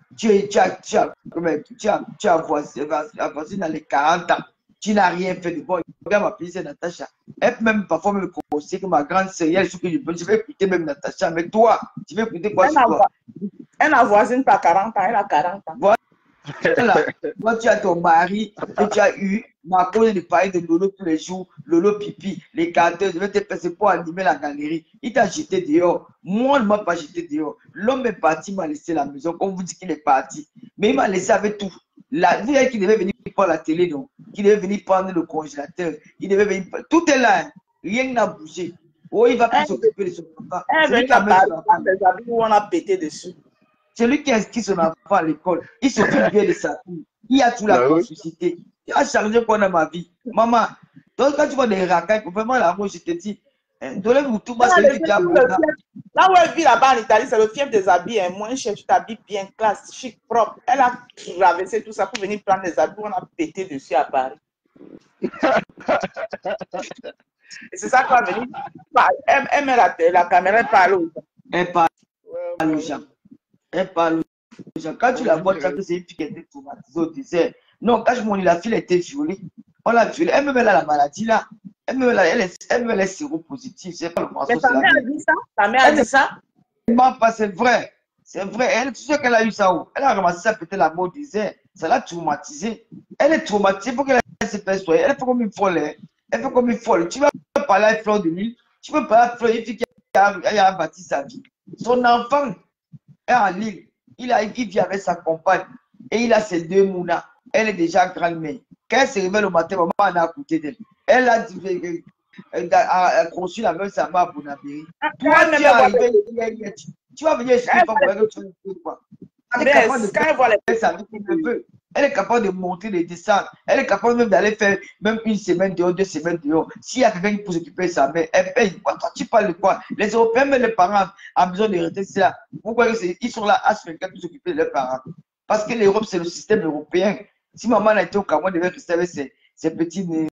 tu as avancé dans les 40 ans. Tu n'as rien fait de bon. Regarde ma petite sœur Natacha. Elle peut même parfois me conseiller que ma grande sœur, elle, je vais écouter même Natacha. Mais toi, tu veux écouter quoi sur toi? Elle n'a voisine pas 40 ans, elle a 40 ans. Voilà. Toi, tu as ton mari que tu as eu, m'a cause de parler de Lolo tous les jours, Lolo pipi, les carteurs, je vais te passer pour animer la galerie. Il t'a jeté dehors. Moi, il ne m'a pas jeté dehors. L'homme est parti, il m'a laissé la maison. On vous dit qu'il est parti. Mais il m'a laissé avec tout. La vie qui devait venir prendre la télé, donc, qui devait venir prendre le congélateur, il devait venir. Tout est là. Hein. Rien n'a bougé. Oh, il va plus s'occuper de son enfant. Elle est venue à prendre des habits où on a pété dessus. C'est lui qui a inscrit son enfant à l'école. Il s'occupe bien de sa fille. Il a tout la société. Il a changé quoi dans ma vie. Maman, donc quand tu vois des racailles, vraiment là, moi je te dis, donnez-vous tout moi, c'est lui qui a là où elle vit là-bas en Italie, c'est le fief des habits, hein. Moins cher, tu t'habilles bien, classe, chic, propre. Elle a traversé tout ça pour venir prendre des habits où on a pété dessus à Paris. Et c'est ça qu'on va venir. Elle met la caméra, elle parle aux gens. Elle parle aux gens. Elle parle aux gens. Quand tu la vois, tu sais que c'est une fille qui a été traumatisée au désert. Non, quand je m'en dis, la fille a été violée. On l'a violée. Elle me met là la maladie là. Elle me met là séropositive. C'est pas le morceau. Mais ta mère a dit ça? Ta mère a dit ça? Non, pas, c'est vrai. C'est vrai. Elle, tu sais qu'elle a eu ça où? Elle a ramassé ça peut-être la mort au désert. Ça l'a traumatisée. Elle est traumatisée pour qu'elle se fasse soigner. Elle fait comme une folle. Hein. Elle fait comme une folle. Tu vas parler à Fleur de Lille. Tu peux parler à Fleur, une fille qui a bâti sa vie. Son enfant est en Lille. Il vit avec sa compagne. Et il a ses deux mounas. Elle est déjà grand-mère. Quand elle se réveille le matin, maman en a à côté d'elle. Elle a conçu la même sa mère à Bonabéry. Toi, tu es arrivé, tu vas venir expliquer pourquoi tu veux quoi. Elle est capable de faire sa vie comme elle veut. Elle est capable de monter, de descendre. Elle est capable même d'aller faire même une semaine dehors, 2 semaines dehors. S'il y a quelqu'un qui peut s'occuper de sa mère, elle paye. Toi, tu parles de quoi? Les Européens, même les parents ont besoin de rester là. Pourquoi ils sont là à se faire quelqu'un pour s'occuper de leurs parents? Parce que l'Europe, c'est le système européen. Si maman a été au Cameroun, elle devait rester avec ses petits